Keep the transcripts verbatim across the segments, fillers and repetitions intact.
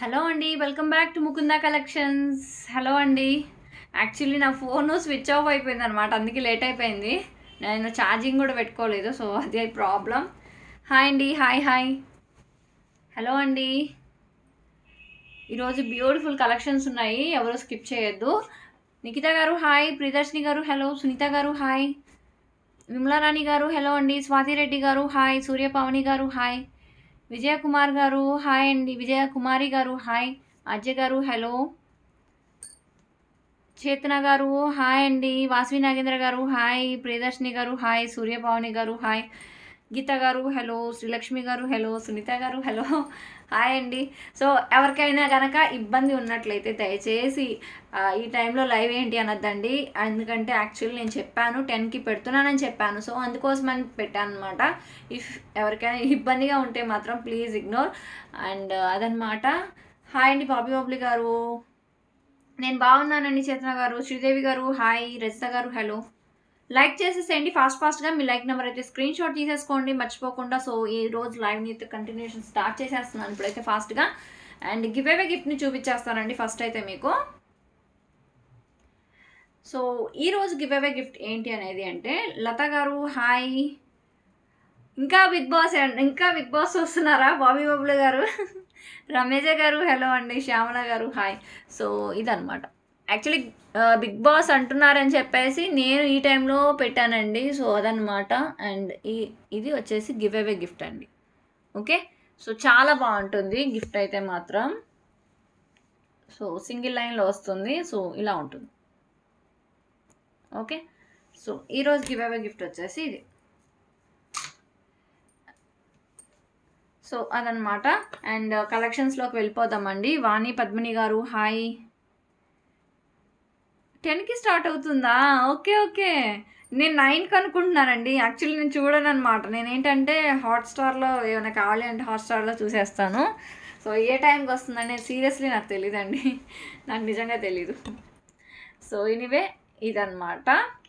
Hello అండి, welcome back to Mukunda collections. Hello అండి, actually నా ఫోన్ స్విచ్ ఆఫ్ అయిపోయింది అనమాట, అందుకే లేట్ అయిపోయింది. నేను ఛార్జింగ్ కూడా పెట్టుకోలేదు, సో అదే ప్రాబ్లం. హాయ్ అండి, హాయ్ హాయ్ హలో అండి. ఈరోజు బ్యూటిఫుల్ కలెక్షన్స్ ఉన్నాయి, ఎవరు స్కిప్ చేయొద్దు. నిఖిత గారు హాయ్, ప్రియదర్శిని గారు హలో, సునీత గారు హాయ్, విమలారాణి గారు హలో అండి, స్వాతిరెడ్డి గారు హాయ్, సూర్యపవని గారు హాయ్, విజయ కుమార్ గారు హాయ్ అండి, విజయ కుమారి గారు హాయ్, అజయ్ గారు హలో, చేతన గారు హాయ్ అండి, వాసవి నాగేంద్ర గారు హాయ్, ప్రియదర్శిని గారు హాయ్, సూర్యపవని గారు హాయ్, గీత గారు హలో, శ్రీలక్ష్మి గారు హలో, సునీత గారు హలో, హాయ్ అండి. సో ఎవరికైనా కనుక ఇబ్బంది ఉన్నట్లయితే దయచేసి ఈ టైంలో లైవ్ ఏంటి అనొద్దండి, ఎందుకంటే యాక్చువల్లీ నేను చెప్పాను టెన్కి పెడుతున్నానని చెప్పాను, సో అందుకోసమని పెట్టాను అనమాట. ఇఫ్ ఎవరికైనా ఇబ్బందిగా ఉంటే మాత్రం ప్లీజ్ ఇగ్నోర్. అండ్ అదనమాట. హాయ్ అండి బాబీ బాబ్లీ గారు, నేను బాగున్నానండి. చేతన గారు, శ్రీదేవి గారు హాయ్, రజిత గారు హలో. లైక్ చేసేసేయండి ఫాస్ట్ ఫాస్ట్గా, మీ లైక్ నెంబర్ అయితే స్క్రీన్ షాట్ తీసేసుకోండి మర్చిపోకుండా. సో ఈ రోజు లైవ్ని అయితే కంటిన్యూషన్ స్టార్ట్ చేసేస్తున్నాను ఇప్పుడైతే ఫాస్ట్గా. అండ్ గివ్ అవే గిఫ్ట్ని చూపించేస్తానండి ఫస్ట్ అయితే మీకు. సో ఈరోజు గివ్ అవే గిఫ్ట్ ఏంటి అనేది అంటే, లత గారు హాయ్, ఇంకా బిగ్ బాస్ ఇంకా బిగ్ బాస్ వస్తున్నారా బాబీ బాబులు గారు, రమేజ గారు హలో అండి, శ్యామల గారు హాయ్. సో ఇదనమాట, యాక్చువల్లీ బిగ్ బాస్ అంటున్నారని చెప్పేసి నేను ఈ టైంలో పెట్టానండి, సో అదనమాట. అండ్ ఈ ఇది వచ్చేసి గివ్ అవే గిఫ్ట్ అండి, ఓకే. సో చాలా బాగుంటుంది గిఫ్ట్ అయితే మాత్రం. సో సింగిల్ లైన్లో వస్తుంది, సో ఇలా ఉంటుంది, ఓకే. సో ఈరోజు గివ్ అవే గిఫ్ట్ వచ్చేసి ఇది. సో అదనమాట. అండ్ కలెక్షన్స్లోకి వెళ్ళిపోదామండి. వాణి పద్మిని గారు హాయ్, టెన్కి స్టార్ట్ అవుతుందా? ఓకే ఓకే, నేను నైన్కి అనుకుంటున్నానండి. యాక్చువల్లీ నేను చూడను అనమాట, నేను ఏంటంటే హాట్స్టార్లో ఏమైనా కావాలి అంటే హాట్స్టార్లో చూసేస్తాను. సో ఏ టైంకి వస్తుందని సీరియస్లీ నాకు తెలియదండి, నాకు నిజంగా తెలీదు. సో ఎనీవే ఇదన్నమాట.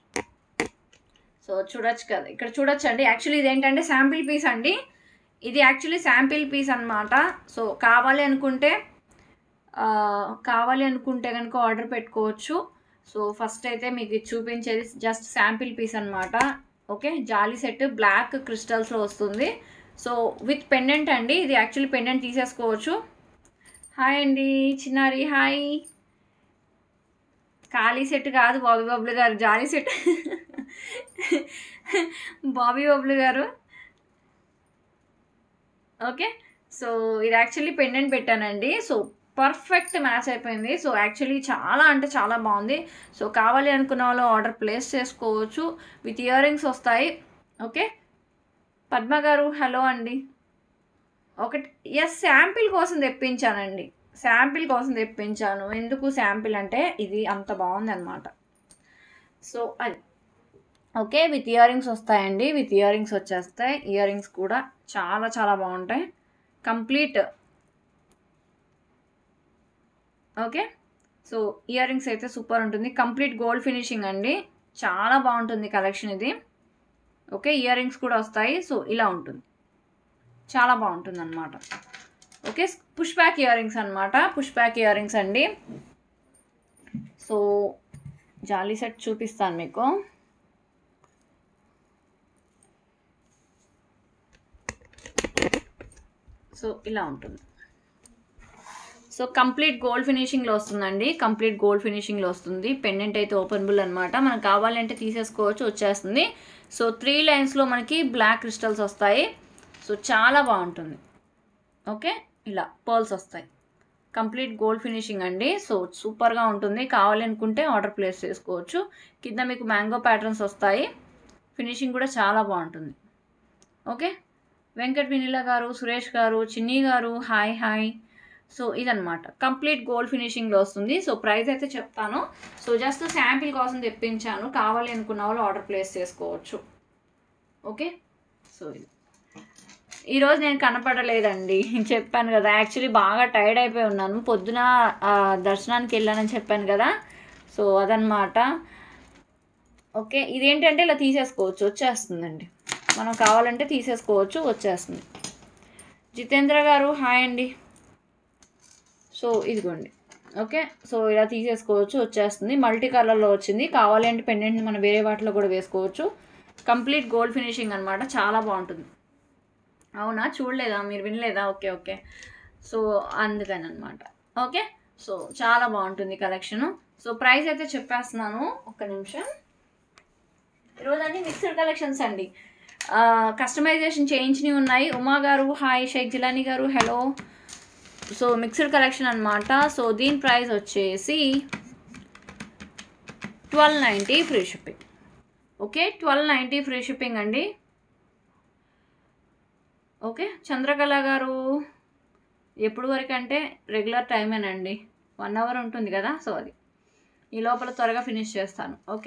సో చూడొచ్చు కదా, ఇక్కడ చూడొచ్చు అండి. యాక్చువల్లీ ఇది ఏంటంటే శాంపిల్ పీస్ అండి, ఇది యాక్చువల్లీ శాంపిల్ పీస్ అనమాట. సో కావాలి అనుకుంటే కావాలి అనుకుంటే కనుక ఆర్డర్ పెట్టుకోవచ్చు. సో ఫస్ట్ అయితే మీకు చూపించేది జస్ట్ శాంపిల్ పీస్ అనమాట, ఓకే. జాలీ సెట్ బ్లాక్ క్రిస్టల్స్లో వస్తుంది. సో విత్ పెండెంట్ అండి, ఇది యాక్చువల్లీ పెండెంట్ తీసేసుకోవచ్చు. హాయ్ అండి చిన్నారి హాయ్. ఖాళీ సెట్ కాదు బాబీ బాబులు గారు, జాలీ సెట్ బాబీ బాబులు గారు, ఓకే. సో ఇది యాక్చువల్లీ పెండెంట్ పెట్టానండి, సో పర్ఫెక్ట్ మ్యాచ్ అయిపోయింది. సో యాక్చువల్లీ చాలా అంటే చాలా బాగుంది. సో కావాలి అనుకున్న వాళ్ళు ఆర్డర్ ప్లేస్ చేసుకోవచ్చు, విత్ ఇయర్ రింగ్స్ వస్తాయి, ఓకే. పద్మ గారు హలో అండి. ఒకటి ఎస్ శాంపిల్ కోసం తెప్పించానండి, శాంపిల్ కోసం తెప్పించాను. ఎందుకు శాంపిల్ అంటే ఇది అంత బాగుంది అనమాట. సో అది ఓకే, విత్ ఇయర్ రింగ్స్ వస్తాయండి, విత్ ఇయర్ రింగ్స్ వచ్చేస్తాయి. ఇయర్ రింగ్స్ కూడా చాలా చాలా బాగుంటాయి, complete, okay. So ear rings అయితే సూపర్ ఉంటుంది, కంప్లీట్ గోల్డ్ ఫినిషింగ్ అండి, చాలా బాగుంటుంది కలెక్షన్ ఇది, ఓకే. ఇయర్ రింగ్స్ కూడా వస్తాయి. సో ఇలా ఉంటుంది, చాలా బాగుంటుంది అనమాట, okay. Push back ear rings అనమాట, పుష్ బ్యాక్ ఇయర్ రింగ్స్ అండి. సో జాలీ సెట్ చూపిస్తాను మీకు. సో ఇలా ఉంటుంది. సో కంప్లీట్ గోల్డ్ ఫినిషింగ్లో వస్తుందండి, కంప్లీట్ గోల్డ్ ఫినిషింగ్లో వస్తుంది. పెండెంట్ అయితే ఓపెనబుల్ అనమాట, మనకు కావాలంటే తీసేసుకోవచ్చు, వచ్చేస్తుంది. సో త్రీ లైన్స్లో మనకి బ్లాక్ క్రిస్టల్స్ వస్తాయి. సో చాలా బాగుంటుంది, ఓకే. ఇలా పర్ల్స్ వస్తాయి, కంప్లీట్ గోల్డ్ ఫినిషింగ్ అండి. సో సూపర్గా ఉంటుంది, కావాలి అనుకుంటే ఆర్డర్ ప్లేస్ చేసుకోవచ్చు. కింద మీకు మ్యాంగో ప్యాటర్న్స్ వస్తాయి, ఫినిషింగ్ కూడా చాలా బాగుంటుంది, ఓకే. వెంకట్ వినీల గారు, సురేష్ గారు, చిన్ని గారు హాయ్ హాయ్. సో ఇదనమాట, కంప్లీట్ గోల్డ్ ఫినిషింగ్లో వస్తుంది. సో ప్రైస్ అయితే చెప్తాను. సో జస్ట్ శాంపిల్ కోసం తెప్పించాను, కావాలి అనుకున్న వాళ్ళు ఆర్డర్ ప్లేస్ చేసుకోవచ్చు, ఓకే. సో ఇది ఈరోజు నేను కనపడలేదండి, చెప్పాను కదా, యాక్చువల్లీ బాగా టైర్డ్ అయిపోయి ఉన్నాను, పొద్దున దర్శనానికి వెళ్ళానని చెప్పాను కదా. సో అదనమాట, ఓకే. ఇదేంటంటే ఇలా తీసేసుకోవచ్చు, వచ్చేస్తుందండి, మనం కావాలంటే తీసేసుకోవచ్చు, వచ్చేస్తుంది. జితేంద్ర గారు హాయ్ అండి. సో ఇదిగోండి. ఓకే, సో ఇలా తీసేసుకోవచ్చు, వచ్చేస్తుంది. మల్టీ కలర్లో వచ్చింది. కావాలి అంటే పెండెంట్ని మనం వేరే వాటిలో కూడా వేసుకోవచ్చు. కంప్లీట్ గోల్డ్ ఫినిషింగ్ అనమాట, చాలా బాగుంటుంది. అవునా, చూడలేదా మీరు, వినలేదా? ఓకే ఓకే, సో అందుకని అనమాట. ఓకే, సో చాలా బాగుంటుంది కలెక్షను. సో ప్రైస్ అయితే చెప్పేస్తున్నాను, ఒక్క నిమిషం. ఈరోజు అన్ని మిక్స్డ్ కలెక్షన్స్ అండి, కస్టమైజేషన్ చేయించినవి ఉన్నాయి. ఉమా గారు హాయ్, షేక్ జిలానీ గారు హలో. సో మిక్స్డ్ కలెక్షన్ అనమాట. సో దీని ప్రైస్ వచ్చేసి twelve ninety free shipping. Okay, twelve ninety free shipping అండి. ఓకే, చంద్రకళ గారు ఎప్పుడు వరకు అంటే రెగ్యులర్ టైమేనండి, వన్ అవర్ ఉంటుంది కదా, సో అది ఈ లోపల త్వరగా ఫినిష్ చేస్తాను. Okay,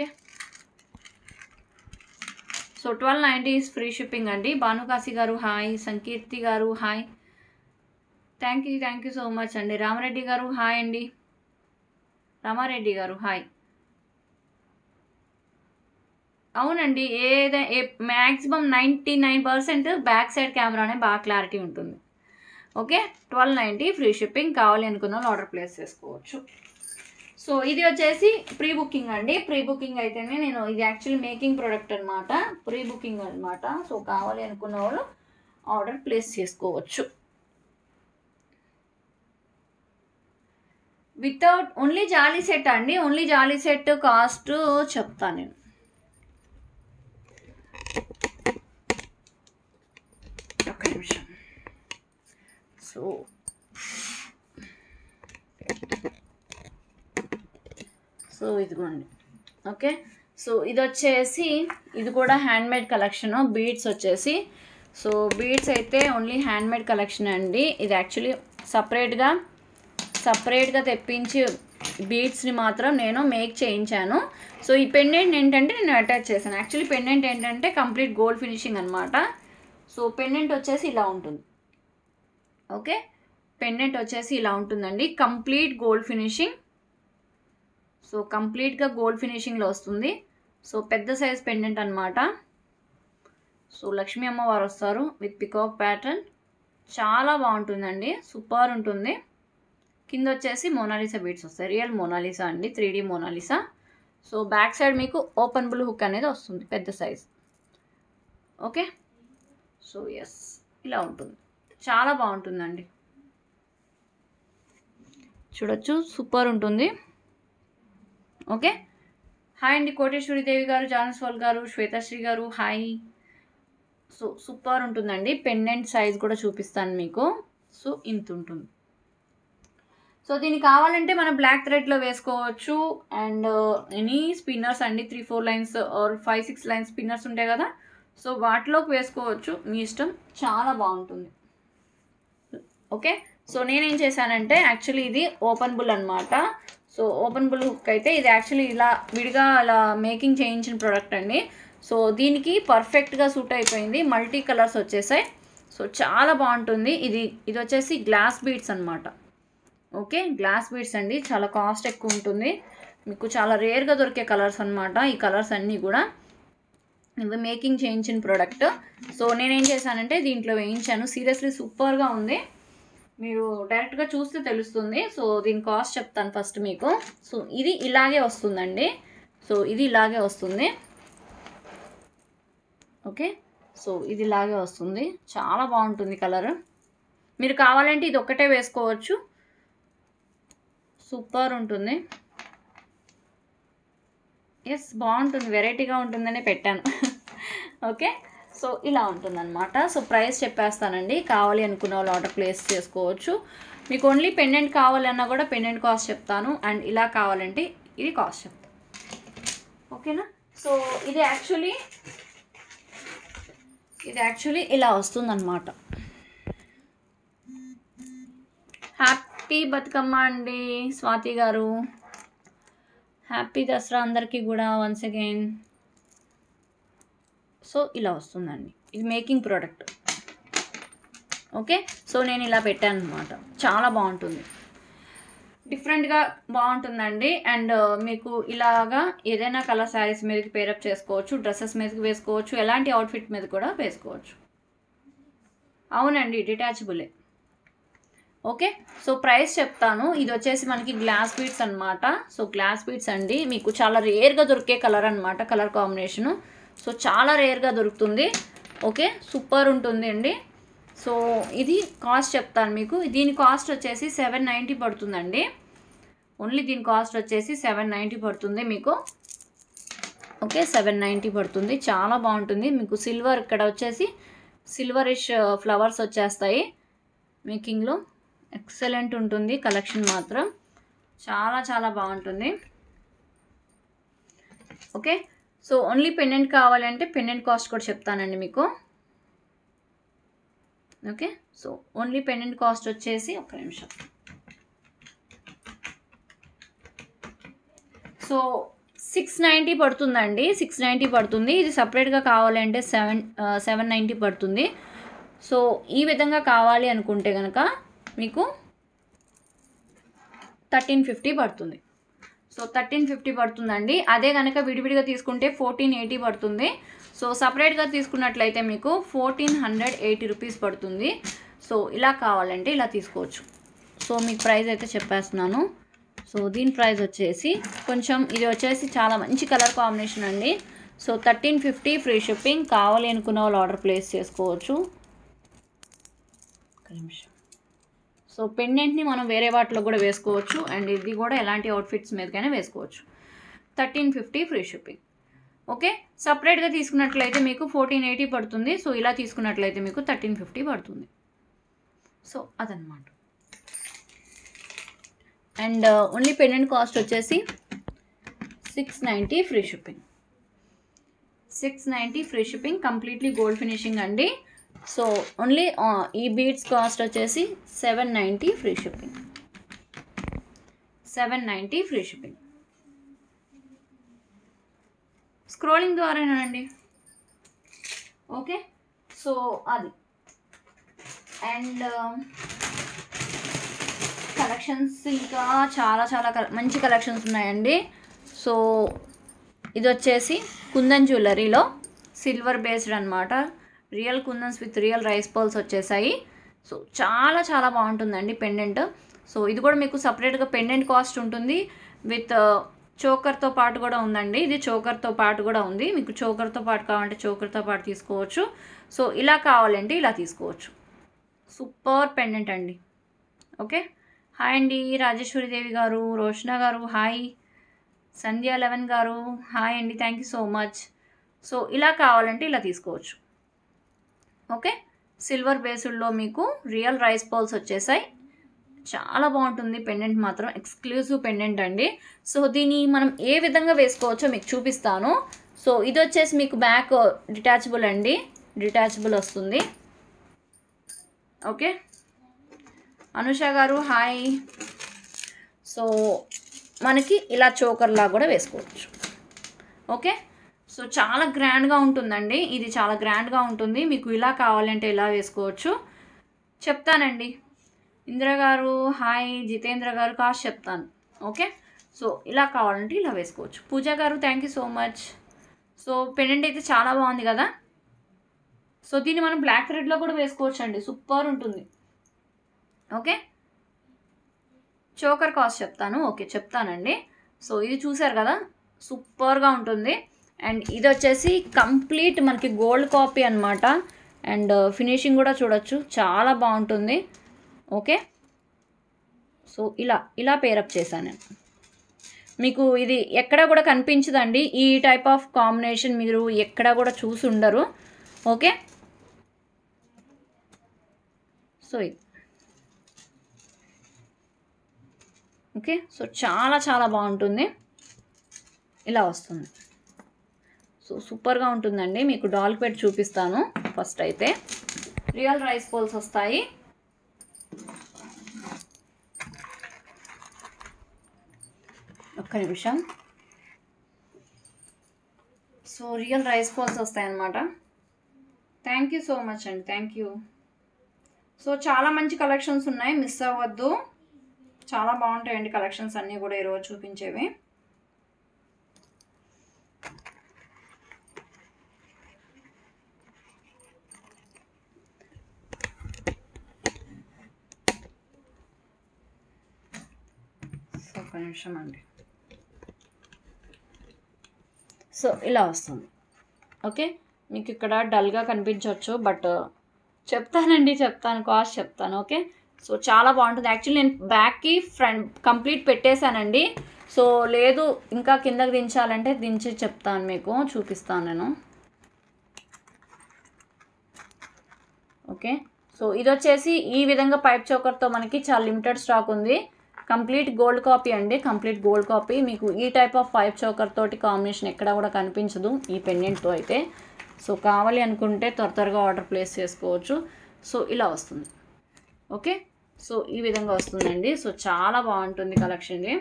so twelve ninety free shipping అండి. భానుకాశి గారు హాయ్, సంకీర్తి గారు hi, thank you thank you so much అండి. రామారెడ్డి గారు హాయ్ అండి, రామారెడ్డి గారు హాయ్. అవునండి, ఏదైనా maximum ninety nine percent back side కెమెరానే బాగా క్లారిటీ ఉంటుంది. Okay, twelve ninety free shipping. కావాలి అనుకున్న వాళ్ళు ఆర్డర్ ప్లేస్ చేసుకోవచ్చు. సో ఇది వచ్చేసి ప్రీ బుకింగ్ అండి. ప్రీ బుకింగ్ అయితేనే నేను, ఇది యాక్చువల్లీ మేకింగ్ ప్రోడక్ట్ అనమాట, ప్రీ బుకింగ్ అనమాట. సో కావాలి అనుకున్న వాళ్ళు ఆర్డర్ ప్లేస్ చేసుకోవచ్చు. వితౌట్ ఓన్లీ జాలీ సెట్ అండి, ఓన్లీ జాలీ సెట్ కాస్ట్ చెప్తాను నేను. ఒక్క నిమిషం. సో సో ఇదిగోండి. ఓకే, సో ఇది వచ్చేసి ఇది కూడా హ్యాండ్మేడ్ కలెక్షన్. బీడ్స్ వచ్చేసి, సో బీడ్స్ అయితే ఓన్లీ హ్యాండ్మేడ్ కలెక్షన్ అండి. ఇది యాక్చువల్లీ సపరేట్గా సపరేట్గా తెప్పించి బీడ్స్ని మాత్రం నేను మేక్ చేయించాను. సో ఈ పెండెంట్ ఏంటంటే నేను అటాచ్ చేశాను. యాక్చువల్లీ పెండెంట్ ఏంటంటే కంప్లీట్ గోల్డ్ ఫినిషింగ్ అనమాట. సో పెండెంట్ వచ్చేసి ఇలా ఉంటుంది. ఓకే, పెండెంట్ వచ్చేసి ఇలా ఉంటుందండి, కంప్లీట్ గోల్డ్ ఫినిషింగ్. సో కంప్లీట్గా గోల్డ్ ఫినిషింగ్లో వస్తుంది. సో పెద్ద సైజ్ పెండెంట్ అనమాట. సో లక్ష్మీ అమ్మవారు వస్తారు విత్ పికాక్ ప్యాటర్న్, చాలా బాగుంటుందండి, సూపర్ ఉంటుంది. కింద వచ్చేసి మోనాలిసా బీడ్స్ వస్తాయి, రియల్ మోనాలిసా అండి, three D Mona Lisa. So back side మీకు ఓపెనబుల్ హుక్ అనేది వస్తుంది, పెద్ద సైజ్. ఓకే, సో ఎస్ ఇలా ఉంటుంది, చాలా బాగుంటుందండి, చూడొచ్చు, సూపర్ ఉంటుంది. ఓకే, హాయ్ అండి కోటేశ్వరి దేవి గారు, జానస్వాల్ గారు, శ్వేతశ్రీ గారు హాయ్. సో సూపర్ ఉంటుందండి. పెండెంట్ సైజ్ కూడా చూపిస్తాను మీకు. సో ఇంత ఉంటుంది. సో దీనికి కావాలంటే మనం బ్లాక్ థ్రెడ్లో వేసుకోవచ్చు. అండ్ ఎనీ స్పిన్నర్స్ అండి, three four lines or five six lines spinners ఉంటాయి కదా, సో వాటిలోకి వేసుకోవచ్చు, మీ ఇష్టం, చాలా బాగుంటుంది. ఓకే, సో నేనేం చేశానంటే యాక్చువల్లీ ఇది ఓపెనబుల్ అనమాట. సో ఓపెనబుల్ హుక్ అయితే ఇది యాక్చువల్లీ ఇలా విడిగా అలా మేకింగ్ చేయించిన ప్రోడక్ట్ అండి. సో దీనికి పర్ఫెక్ట్గా సూట్ అయిపోయింది, మల్టీ కలర్స్ వచ్చేసాయి. సో చాలా బాగుంటుంది. ఇది ఇది వచ్చేసి గ్లాస్ బీడ్స్ అనమాట. ఓకే, గ్లాస్ బీడ్స్ అండి, చాలా కాస్ట్ ఎక్కువ ఉంటుంది, మీకు చాలా రేర్గా దొరికే కలర్స్ అనమాట. ఈ కలర్స్ అన్నీ కూడా ఇవి మేకింగ్ చేయించిన ప్రోడక్ట్. సో నేనేం చేశానంటే దీంట్లో వేయించాను, సీరియస్లీ సూపర్గా ఉంది, మీరు డైరెక్ట్గా చూస్తే తెలుస్తుంది. సో దీని కాస్ట్ చెప్తాను ఫస్ట్ మీకు. సో ఇది ఇలాగే వస్తుందండి, సో ఇది ఇలాగే వస్తుంది. ఓకే, సో ఇది ఇలాగే వస్తుంది, చాలా బాగుంటుంది కలర్. మీరు కావాలంటే ఇది ఒక్కటే వేసుకోవచ్చు, సూపర్ ఉంటుంది. ఎస్, బాగుంటుంది, వెరైటీగా ఉంటుందని పెట్టాను. ఓకే, సో ఇలా ఉంటుందన్నమాట. సో ప్రైస్ చెప్పేస్తానండి, కావాలి అనుకున్న వాళ్ళు ఆర్డర్ ప్లేస్ చేసుకోవచ్చు. మీకు ఓన్లీ పెండెంట్ కావాలన్నా కూడా పెండెంట్ కాస్ట్ చెప్తాను, అండ్ ఇలా కావాలంటే ఇది కాస్ట్ చెప్తాను. ఓకేనా, సో ఇది యాక్చువల్లీ ఇది యాక్చువల్లీ ఇలా వస్తుందన్నమాట. హ్యాపీ బతుకమ్మ అండి స్వాతి గారు, హ్యాపీ దసరా అందరికీ కూడా వన్స్ అగైన్. సో ఇలా వస్తుందండి, ఇది మేకింగ్ ప్రోడక్ట్. ఓకే, సో నేను ఇలా పెట్టాను అనమాట, చాలా బాగుంటుంది, డిఫరెంట్గా బాగుంటుందండి. అండ్ మీకు ఇలాగా ఏదైనా కలర్ శారీస్ మీదకి పేరప్ చేసుకోవచ్చు, డ్రెస్సెస్ మీదకి వేసుకోవచ్చు, ఎలాంటి అవుట్ఫిట్ మీద కూడా వేసుకోవచ్చు. అవునండి, డిటాచబులే. ఓకే. సో ప్రైస్ చెప్తాను. ఇది వచ్చేసి మనకి గ్లాస్ బీడ్స్ అనమాట. సో గ్లాస్ బీడ్స్ అండి మీకు చాలా రేర్గా దొరికే కలర్ అనమాట, కలర్ కాంబినేషను. సో చాలా రేర్గా దొరుకుతుంది. ఓకే, సూపర్ ఉంటుంది అండి. సో ఇది కాస్ట్ చెప్తాను మీకు. దీని కాస్ట్ వచ్చేసి సెవెన్ నైంటీ పడుతుందండి. ఓన్లీ దీని కాస్ట్ వచ్చేసి సెవెన్ నైంటీ పడుతుంది మీకు. ఓకే, సెవెన్ నైంటీ పడుతుంది. చాలా బాగుంటుంది మీకు. సిల్వర్ ఇక్కడ వచ్చేసి సిల్వరిష్ ఫ్లవర్స్ వచ్చేస్తాయి మేకింగ్లో. ఎక్సలెంట్ ఉంటుంది కలెక్షన్ మాత్రం, చాలా చాలా బాగుంటుంది. ఓకే, సో ఓన్లీ పెండెంట్ కావాలంటే పెండెంట్ కాస్ట్ కూడా చెప్తానండి మీకు. Okay, so only pendant cost వచ్చేసి ఒక్క నిమిషం. సో సిక్స్ నైంటీ పడుతుందండి, సిక్స్ నైంటీ పడుతుంది. ఇది సపరేట్గా కావాలంటే సెవెన్ సెవెన్ నైంటీ పడుతుంది. సో ఈ విధంగా కావాలి అనుకుంటే కనుక మీకు థర్టీన్ ఫిఫ్టీ పడుతుంది. సో థర్టీన్ ఫిఫ్టీ పడుతుందండి. అదే కనుక విడివిడిగా తీసుకుంటే ఫోర్టీన్ ఎయిటీ పడుతుంది. సో సపరేట్గా తీసుకున్నట్లయితే మీకు ఫోర్టీన్ హండ్రెడ్ ఎయిటీ రూపీస్ పడుతుంది. సో ఇలా కావాలంటే ఇలా తీసుకోవచ్చు. సో మీకు ప్రైస్ అయితే చెప్పేస్తున్నాను. సో దీని ప్రైస్ వచ్చేసి కొంచెం ఇది వచ్చేసి చాలా మంచి కలర్ కాంబినేషన్ అండి. So thirteen fifty free shipping. కావాలి అనుకున్న వాళ్ళు ఆర్డర్ ప్లేస్ చేసుకోవచ్చు. ఒక నిమిషం. సో పెండెంట్ని మనం వేరే వాటిలో కూడా వేసుకోవచ్చు అండ్ ఇది కూడా ఎలాంటి అవుట్ఫిట్స్ మీదకైనా వేసుకోవచ్చు. Thirteen fifty free shipping. Okay, సపరేట్గా తీసుకున్నట్లయితే మీకు ఫోర్టీన్ ఎయిటీ పడుతుంది. సో ఇలా తీసుకున్నట్లయితే మీకు థర్టీన్ ఫిఫ్టీ పడుతుంది. సో అదనమాట. అండ్ ఓన్లీ పెండెంట్ కాస్ట్ వచ్చేసి six ninety free shipping. Six ninety free shipping, completely gold finishing అండి. సో ఓన్లీ ఈ బీడ్స్ కాస్ట్ వచ్చేసి seven ninety free shipping. Seven ninety free shipping. Scrolling ద్వారానండి. Okay, so అది. And collections ఇంకా చాలా చాలా మంచి కలెక్షన్స్ ఉన్నాయండి. సో ఇది వచ్చేసి కుందన్ జ్యువెలరీలో సిల్వర్ బేస్డ్ అనమాట. Real kundans with real rice pearls వచ్చేసాయి. సో చాలా చాలా బాగుంటుందండి పెండెంట్. సో ఇది కూడా మీకు సపరేట్గా పెండెంట్ కాస్ట్ ఉంటుంది విత్ చోకర్తో పాటు కూడా ఉందండి. ఇది చోకర్తో పాటు కూడా ఉంది. మీకు చోకర్తో పాటు కావాలంటే చోకర్తో పాటు తీసుకోవచ్చు. సో ఇలా కావాలంటే ఇలా తీసుకోవచ్చు. సూపర్ పెండెంట్ అండి. ఓకే, హాయ్ అండి రాజేశ్వరి దేవి గారు, రోషన గారు హాయ్, సంధ్య లెవెన్ గారు హాయ్ అండి, thank you so much. So ఇలా కావాలంటే ఇలా తీసుకోవచ్చు. ఓకే, సిల్వర్ బేస్డ్లో మీకు రియల్ రైస్ పర్ల్స్ వచ్చేసాయి. చాలా బాగుంటుంది పెండెంట్ మాత్రం, ఎక్స్క్లూజివ్ పెండెంట్ అండి. సో దీన్ని మనం ఏ విధంగా వేసుకోవచ్చో మీకు చూపిస్తాను. సో ఇది వచ్చేసి మీకు బ్యాక్ డిటాచబుల్ అండి, డిటాచబుల్ వస్తుంది. ఓకే, అనుష గారు హాయ్. సో మనకి ఇలా చోకర్లా కూడా వేసుకోవచ్చు. ఓకే, సో చాలా గ్రాండ్గా ఉంటుందండి. ఇది చాలా గ్రాండ్గా ఉంటుంది. మీకు ఇలా కావాలంటే ఇలా వేసుకోవచ్చు. చెప్తానండి. ఇందిర గారు హాయ్, జితేంద్ర గారు కాస్ట్ చెప్తాను. ఓకే, సో ఇలా కావాలంటే ఇలా వేసుకోవచ్చు. పూజ గారు thank you so much. So pendant అయితే చాలా బాగుంది కదా. సో దీన్ని మనం బ్లాక్ థ్రెడ్లో కూడా వేసుకోవచ్చు అండి, సూపర్ ఉంటుంది. ఓకే, చోకర్ కాస్ట్ చెప్తాను. ఓకే చెప్తానండి. సో ఇది చూసారు కదా, సూపర్గా ఉంటుంది. అండ్ ఇది వచ్చేసి కంప్లీట్ మనకి గోల్డ్ కాపీ అనమాట. అండ్ ఫినిషింగ్ కూడా చూడొచ్చు, చాలా బాగుంటుంది. ఓకే, సో ఇలా ఇలా పేరప్ చేశాను నేను. మీకు ఇది ఎక్కడ కూడా కనిపించదండి, ఈ టైప్ ఆఫ్ కాంబినేషన్ మీరు ఎక్కడ కూడా చూసి ఉండరు. ఓకే, సో ఇది ఓకే, సో చాలా చాలా బాగుంటుంది. ఇలా వస్తుంది. సో సూపర్గా ఉంటుందండి. మీకు డాల్ పెట్టి చూపిస్తాను. ఫస్ట్ అయితే రియల్ రైస్ పర్ల్స్ వస్తాయి. ఒక్క నిమిషం. సో రియల్ రైస్ పర్ల్స్ వస్తాయి అన్నమాట. థ్యాంక్ యూ సో మచ్ అండి, థ్యాంక్ యూ. సో చాలా మంచి కలెక్షన్స్ ఉన్నాయి, మిస్ అవ్వద్దు. చాలా బాగుంటాయండి కలెక్షన్స్ అన్నీ కూడా ఈరోజు చూపించేవి. నిమిషం అండి. సో ఇలా వస్తుంది. ఓకే, మీకు ఇక్కడ డల్గా కనిపించవచ్చు, బట్ చెప్తానండి, చెప్తాను కాస్ట్ చెప్తాను. ఓకే, సో చాలా బాగుంటుంది. యాక్చువల్లీ నేను బ్యాక్కి ఫ్రంట్ కంప్లీట్ పెట్టేశానండి. సో లేదు ఇంకా కిందకి దించాలంటే దించి చెప్తాను, మీకు చూపిస్తాను నేను. ఓకే, సో ఇది వచ్చేసి ఈ విధంగా పైప్ చోకర్తో మనకి చాలా లిమిటెడ్ స్టాక్ ఉంది. కంప్లీట్ గోల్డ్ కాపీ అండి, కంప్లీట్ గోల్డ్ కాపీ. మీకు ఈ టైప్ ఆఫ్ పైప్ చోకర్ తోటి కాంబినేషన్ ఎక్కడ కూడా కనిపించదు ఈ పెండెంట్తో అయితే. సో కావాలి అనుకుంటే త్వర త్వరగా ఆర్డర్ ప్లేస్ చేసుకోవచ్చు. సో ఇలా వస్తుంది. ఓకే, సో ఈ విధంగా వస్తుందండి. సో చాలా బాగుంటుంది కలెక్షన్ ఇది.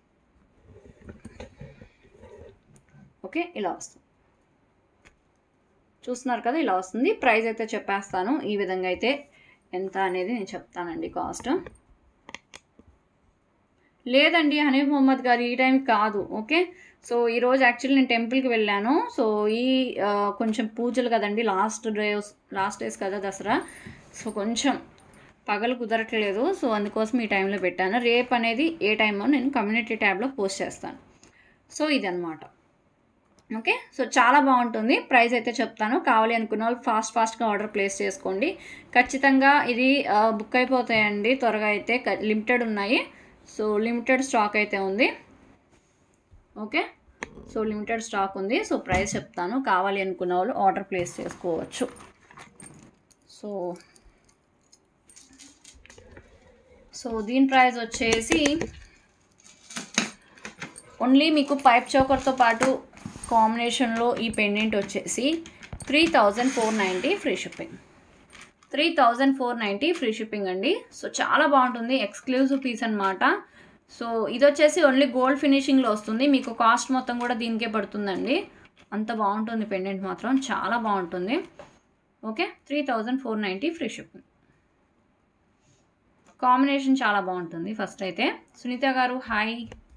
ఓకే, ఇలా వస్తుంది, చూస్తున్నారు కదా, ఇలా వస్తుంది. ప్రైస్ అయితే చెప్పేస్తాను, ఈ విధంగా అయితే ఎంత అనేది నేను చెప్తానండి కాస్ట్. లేదండి హనీ మొహమ్మద్ గారు, ఈ టైంకి కాదు. ఓకే, సో ఈరోజు యాక్చువల్లీ నేను టెంపుల్కి వెళ్ళాను. సో ఈ కొంచెం పూజలు కదండి, లాస్ట్ డేస్ లాస్ట్ డేస్ కదా దసరా. సో కొంచెం పగలు కుదరట్లేదు, సో అందుకోసం ఈ టైంలో పెట్టాను. రేపు అనేది ఏ టైమో నేను కమ్యూనిటీ ట్యాబ్లో పోస్ట్ చేస్తాను. సో ఇదన్నమాట. ఓకే, సో చాలా బాగుంటుంది. ప్రైస్ అయితే చెప్తాను, కావాలి అనుకున్న వాళ్ళు ఫాస్ట్ ఫాస్ట్గా ఆర్డర్ ప్లేస్ చేసుకోండి. ఖచ్చితంగా ఇది బుక్ అయిపోతాయండి త్వరగా అయితే, లిమిటెడ్ ఉన్నాయి. సో లిమిటెడ్ స్టాక్ అయితే ఉంది. ఓకే, సో లిమిటెడ్ స్టాక్ ఉంది. సో ప్రైస్ చెప్తాను, కావాలి అనుకున్న వాళ్ళు ఆర్డర్ ప్లేస్ చేసుకోవచ్చు. సో సో దీని ప్రైస్ వచ్చేసి ఓన్లీ మీకు పైప్ చోకర్తో పాటు కాంబినేషన్లో ఈ పెండెంట్ వచ్చేసి three thousand four ninety free shipping. Three thousand four ninety free shipping అండి. సో చాలా బాగుంటుంది, ఎక్స్క్లూజివ్ పీస్ అనమాట. సో ఇది వచ్చేసి ఓన్లీ గోల్డ్ ఫినిషింగ్లో వస్తుంది. మీకు కాస్ట్ మొత్తం కూడా దీనికే పడుతుందండి. అంత బాగుంటుంది పెండెంట్ మాత్రం, చాలా బాగుంటుంది. Okay, three thousand four ninety free shipping. Combination చాలా బాగుంటుంది. ఫస్ట్ అయితే సునీత గారు హాయ్.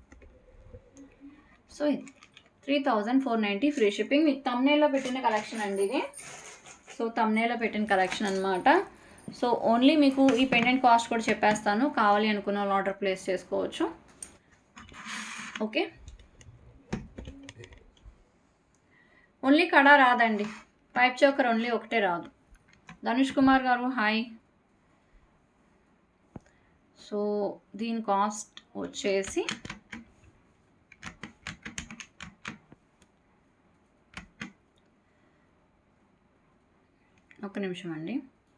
సో ఇది three thousand four ninety free shipping. మీకు తమ్నేల్లో పెట్టిన కలెక్షన్ అండి ఇది. సో తమ్నేల్లో పెట్టిన కలెక్షన్ అనమాట. సో ఓన్లీ మీకు ఈ పెండెంట్ కాస్ట్ కూడా చెప్పేస్తాను, కావాలి అనుకున్న వాళ్ళు ఆర్డర్ ప్లేస్ చేసుకోవచ్చు. ఓకే, ఓన్లీ కడ రాదండి, పైప్ చోకర్ ఓన్లీ ఒకటే రాదు. ధనుష్ కుమార్ గారు హాయ్. సో దీని కాస్ట్ వచ్చేసి ఒక నిమిషం అండి.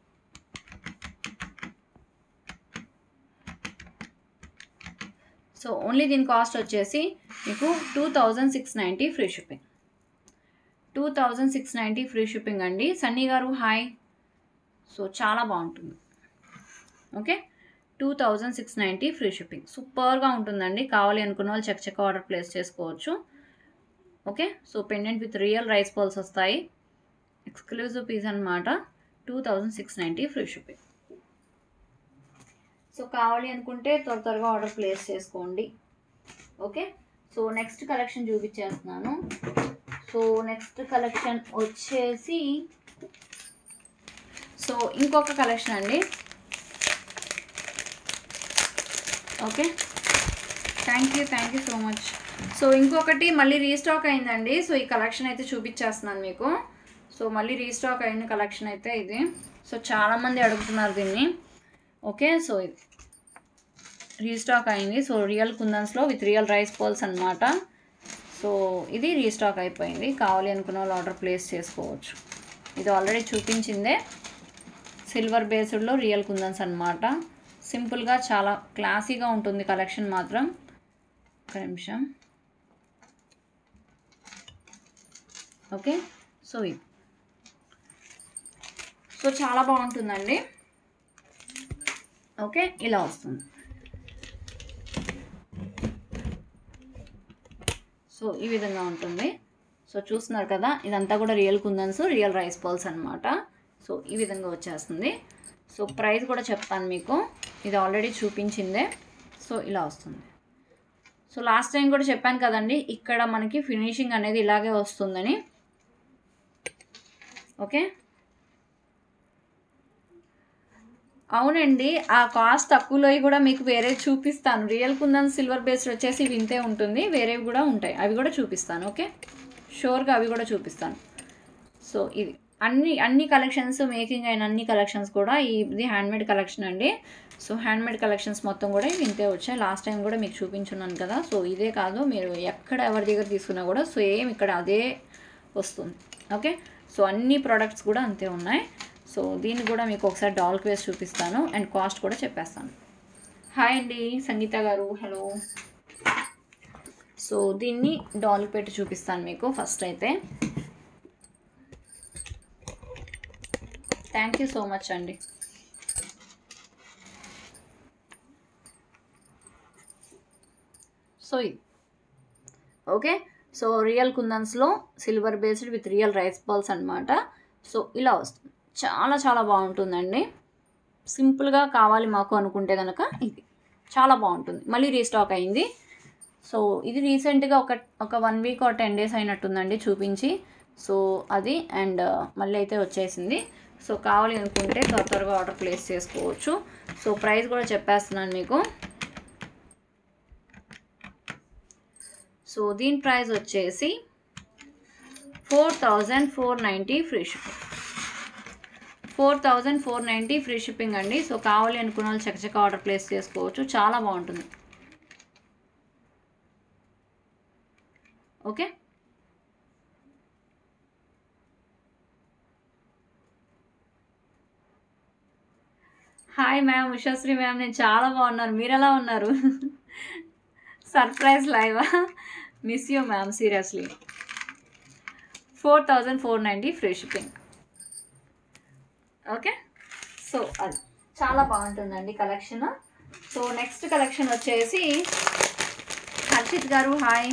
సో ఓన్లీ దీని కాస్ట్ వచ్చేసి మీకు two thousand six ninety free shipping. Two thousand six ninety free shipping అండి. సన్నీ గారు హాయ్. సో చాలా బాగుంటుంది. Okay, two thousand six ninety free shipping, సూపర్గా ఉంటుందండి. కావాలి అనుకున్న వాళ్ళు చెక్ చెక్ ఆర్డర్ ప్లేస్ చేసుకోవచ్చు. Okay, so pendant with real rice balls వస్తాయి, ఎక్స్క్లూజివ్ పీస్ అనమాట. Two thousand six ninety free shipping. So కావాలి అనుకుంటే త్వర త్వరగా ఆర్డర్ ప్లేస్ చేసుకోండి. Okay, so next collection చూపించేస్తున్నాను. So next collection వచ్చేసి సో ఇంకొక కలెక్షన్ అండి. Okay, thank you thank you so much. So ఇంకొకటి మళ్ళీ రీస్టాక్ అయిందండి. సో ఈ కలెక్షన్ అయితే చూపించేస్తున్నాను మీకు. సో మళ్ళీ రీస్టాక్ అయిన కలెక్షన్ అయితే ఇది. సో చాలామంది అడుగుతున్నారు దీన్ని. ఓకే, సో ఇది రీస్టాక్ అయింది. సో రియల్ కుందన్స్లో విత్ రియల్ రైస్ బాల్స్ అనమాట. సో ఇది రీస్టాక్ అయిపోయింది, కావాలి అనుకున్న వాళ్ళు ఆర్డర్ ప్లేస్ చేసుకోవచ్చు. ఇది ఆల్రెడీ చూపించిందే, సిల్వర్ బేస్డ్లో రియల్ కుందన్స్ అనమాట. సింపుల్గా చాలా క్లాసీగా ఉంటుంది కలెక్షన్ మాత్రం. ఒక నిమిషం. ఓకే, సో ఇది సో చాలా బాగుంటుందండి. ఓకే, ఇలా వస్తుంది. సో ఈ విధంగా ఉంటుంది. సో చూస్తున్నారు కదా, ఇదంతా కూడా real kundans, real rice balls అనమాట. సో ఈ విధంగా వచ్చేస్తుంది. సో ప్రైస్ కూడా చెప్తాను మీకు, ఇది ఆల్రెడీ చూపించిందే. సో ఇలా వస్తుంది. సో లాస్ట్ టైం కూడా చెప్పాను కదండి, ఇక్కడ మనకి ఫినిషింగ్ అనేది ఇలాగే వస్తుందని. ఓకే, అవునండి, ఆ కాస్ట్ తక్కువలో కూడా మీకు వేరే చూపిస్తాను. రియల్ కుందన్ సిల్వర్ బేస్డ్ వచ్చేసి ఇవి ఇంతే ఉంటుంది, వేరేవి కూడా ఉంటాయి, అవి కూడా చూపిస్తాను. ఓకే, షూర్గా అవి కూడా చూపిస్తాను. సో ఇది అన్ని అన్ని కలెక్షన్స్, మేకింగ్ అయిన అన్ని కలెక్షన్స్ కూడా ఇది హ్యాండ్మేడ్ కలెక్షన్ అండి. సో హ్యాండ్మేడ్ కలెక్షన్స్ మొత్తం కూడా ఇవి ఇంతే వచ్చాయి. లాస్ట్ టైం కూడా మీకు చూపించున్నాను కదా. సో ఇదే కాదు, మీరు ఎక్కడ ఎవరి దగ్గర తీసుకున్నా కూడా సేమ్ ఇక్కడ అదే వస్తుంది. ఓకే, సో అన్ని ప్రోడక్ట్స్ కూడా అంతే ఉన్నాయి. సో దీన్ని కూడా మీకు ఒకసారి డాల్కి వేసి చూపిస్తాను అండ్ కాస్ట్ కూడా చెప్పేస్తాను. హాయ్ అండి సంగీత గారు, హలో. సో దీన్ని డాల్కి పెట్టి చూపిస్తాను మీకు ఫస్ట్ అయితే. థ్యాంక్ యూ సో మచ్ అండి. సో ఇది ఓకే. సో రియల్ కుందన్స్లో silver based with real rice balls అనమాట. సో ఇలా వస్తుంది, చాలా చాలా బాగుంటుందండి. సింపుల్గా కావాలి మాకు అనుకుంటే కనుక ఇది చాలా బాగుంటుంది. మళ్ళీ రీస్టాక్ అయింది. సో ఇది రీసెంట్గా ఒక ఒక వన్ వీక్ ఒక టెన్ డేస్ అయినట్టుందండి చూపించి. సో అది అండ్ మళ్ళీ అయితే వచ్చేసింది. సో కావాలి అనుకుంటే త్వర త్వరగా ఆర్డర్ ప్లేస్ చేసుకోవచ్చు. సో ప్రైస్ కూడా చెప్పేస్తున్నాను మీకు. సో దీని ప్రైస్ వచ్చేసి four thousand four ninety free shipping. Four thousand four ninety free shipping అండి. సో కావాలి అనుకున్న వాళ్ళు చక్కచక్క ఆర్డర్ ప్లేస్ చేసుకోవచ్చు, చాలా బాగుంటుంది. Okay, hi ma'am, Ushasri ma'am, నేను చాలా బాగున్నాను, మీరు ఎలా ఉన్నారు? సర్ప్రైజ్ లైవా? Miss you ma'am, seriously. Four thousand four ninety free shipping. Okay, so అది చాలా బాగుంటుందండి కలెక్షన్. సో నెక్స్ట్ కలెక్షన్ వచ్చేసి హర్షిత్ గారు, హాయ్,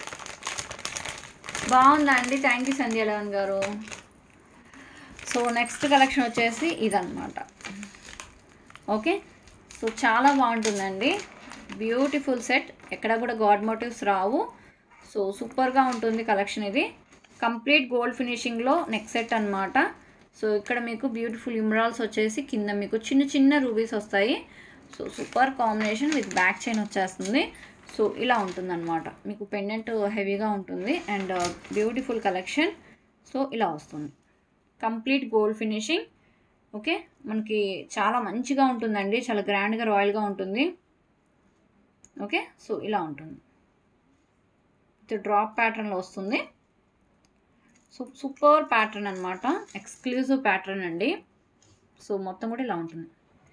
బాగుందా అండి? థ్యాంక్ యూ సంధ్యాలవన్ గారు. సో నెక్స్ట్ కలెక్షన్ వచ్చేసి ఇదన్నమాట. ఓకే, సో చాలా బాగుంటుందండి, బ్యూటిఫుల్ సెట్, ఎక్కడ కూడా గాడ్ మోటివ్స్ రావు. సో సూపర్గా ఉంటుంది కలెక్షన్. ఇది కంప్లీట్ గోల్డ్ ఫినిషింగ్లో నెక్ సెట్ అనమాట. సో ఇక్కడ మీకు బ్యూటిఫుల్ ఇమ్రాల్స్ వచ్చేసి కింద మీకు చిన్న చిన్న రూబీస్ వస్తాయి. So super combination with back chain వచ్చేస్తుంది. సో ఇలా ఉంటుందన్నమాట, మీకు పెండెంట్ హెవీగా ఉంటుంది అండ్ బ్యూటిఫుల్ కలెక్షన్. సో ఇలా వస్తుంది కంప్లీట్ గోల్డ్ ఫినిషింగ్. ఓకే, మనకి చాలా మంచిగా ఉంటుందండి, చాలా గ్రాండ్గా రాయల్గా ఉంటుంది. ఓకే, సో ఇలా ఉంటుంది, ఇది డ్రాప్ ప్యాటర్న్లో వస్తుంది. సో సూపర్ ప్యాటర్న్ అనమాట, ఎక్స్క్లూజివ్ ప్యాటర్న్ అండి. సో మొత్తం కూడా ఇలా ఉంటుంది.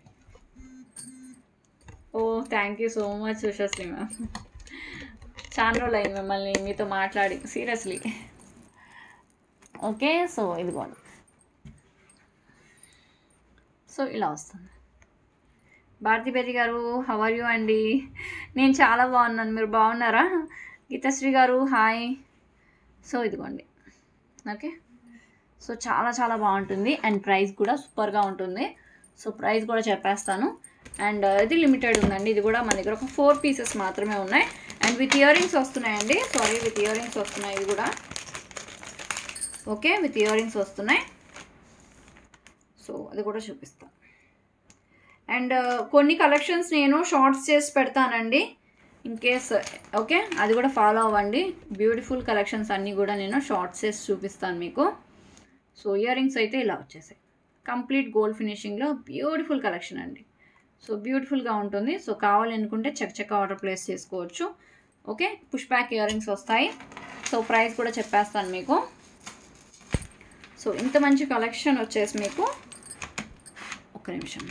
Oh thank you so much Ushashri ma'am, చాలా రోజులు అయింది మిమ్మల్ని మీతో మాట్లాడి, సీరియస్లీ. ఓకే, సో ఇదిగోండి, సో ఇలా వస్తుంది. భారతీబేది గారు, హౌ ఆర్ యూ అండి? నేను చాలా బాగున్నాను, మీరు బాగున్నారా? గీతాశ్రీ గారు, హాయ్. సో ఇదిగోండి, ఓకే. సో చాలా చాలా బాగుంటుంది అండ్ ప్రైస్ కూడా సూపర్గా ఉంటుంది. సో ప్రైస్ కూడా చెప్పేస్తాను. అండ్ ఇది లిమిటెడ్ ఉందండి, ఇది కూడా మన దగ్గర ఒక ఫోర్ పీసెస్ మాత్రమే ఉన్నాయి. అండ్ విత్ ఇయర్ రింగ్స్ వస్తున్నాయండి, సారీ విత్ ఇయర్ రింగ్స్ వస్తున్నాయి ఇది కూడా. ఓకే, విత్ ఇయర్ రింగ్స్ వస్తున్నాయి. సో అది కూడా చూపిస్తాను. అండ్ కొన్ని కలెక్షన్స్ నేను షార్ట్స్ చేసి పెడతానండి ఇన్ కేస్. ఓకే, అది కూడా ఫాలో అవ్వండి. బ్యూటిఫుల్ కలెక్షన్స్ అన్నీ కూడా నేను షార్ట్స్ చేసి చూపిస్తాను మీకు. సో ఇయర్ రింగ్స్ అయితే ఇలా వచ్చేసాయి, కంప్లీట్ గోల్డ్ ఫినిషింగ్లో బ్యూటిఫుల్ కలెక్షన్ అండి. సో బ్యూటిఫుల్గా ఉంటుంది. సో కావాలనుకుంటే చక్కచక్క ఆర్డర్ ప్లేస్ చేసుకోవచ్చు. Okay, push back ear rings వస్తాయి. సో ప్రైస్ కూడా చెప్పేస్తాను మీకు. సో ఇంత మంచి కలెక్షన్ వచ్చేసి మీకు ఒక్క నిమిషం,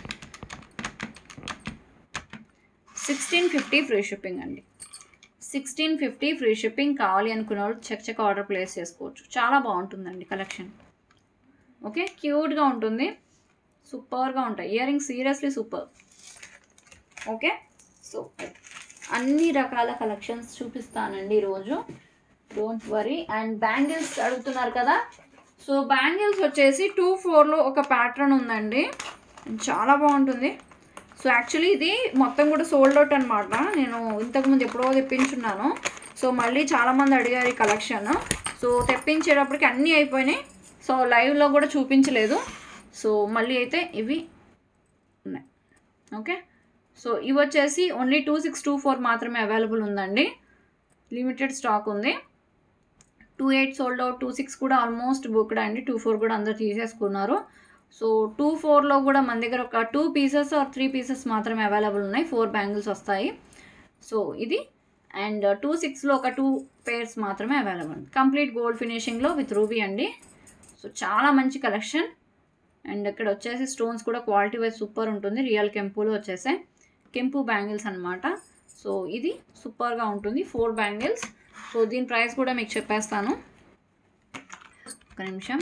సిక్స్టీన్ ఫిఫ్టీ ఫ్రీ షిప్పింగ్ అండి. Sixteen fifty free shipping. కావాలి అనుకున్న వాళ్ళు చెక్ చెక్ ఆర్డర్ ప్లేస్ చేసుకోవచ్చు. చాలా బాగుంటుందండి కలెక్షన్. ఓకే, క్యూట్గా ఉంటుంది, సూపర్గా ఉంటాయి earrings, seriously super. Okay, so అన్ని రకాల కలెక్షన్స్ చూపిస్తానండి ఈరోజు, డోంట్ వరీ. అండ్ బ్యాంగిల్స్ అడుగుతున్నారు కదా. సో బ్యాంగిల్స్ వచ్చేసి టూ ఫోర్లో ఒక ప్యాటర్న్ ఉందండి, చాలా బాగుంటుంది. సో యాక్చువల్లీ ఇది మొత్తం కూడా సోల్డ్ అవుట్ అనమాట. నేను ఇంతకుముందు ఎప్పుడో తెప్పించున్నాను. సో మళ్ళీ చాలామంది అడిగారు ఈ కలెక్షన్. సో తెప్పించేటప్పటికి అన్నీ అయిపోయినాయి. సో లైవ్లో కూడా చూపించలేదు. సో మళ్ళీ అయితే ఇవి ఉన్నాయి. ఓకే, సో ఇవి వచ్చేసి only two six two four మాత్రమే అవైలబుల్ ఉందండి, లిమిటెడ్ స్టాక్ ఉంది. Two eight sold out, two six కూడా ఆల్మోస్ట్ బుక్డ్ అండి, టూ ఫోర్ కూడా అందరు తీసేసుకున్నారు. సో టూ ఫోర్లో కూడా మన దగ్గర ఒక two pieces or three pieces మాత్రమే అవైలబుల్ ఉన్నాయి, ఫోర్ బ్యాంగిల్స్ వస్తాయి. సో ఇది అండ్ టూ సిక్స్లో ఒక టూ పేర్స్ మాత్రమే అవైలబుల్, కంప్లీట్ గోల్డ్ ఫినిషింగ్లో విత్ రూబీ అండి. సో చాలా మంచి కలెక్షన్. అండ్ ఇక్కడ వచ్చేసి స్టోన్స్ కూడా క్వాలిటీ వైజ్ సూపర్ ఉంటుంది, రియల్ కెంపులో వచ్చేసాయి, కెంపు బ్యాంగిల్స్ అనమాట. సో ఇది సూపర్గా ఉంటుంది, ఫోర్ బ్యాంగిల్స్. సో దీని ప్రైస్ కూడా మీకు చెప్పేస్తాను, ఒక నిమిషం.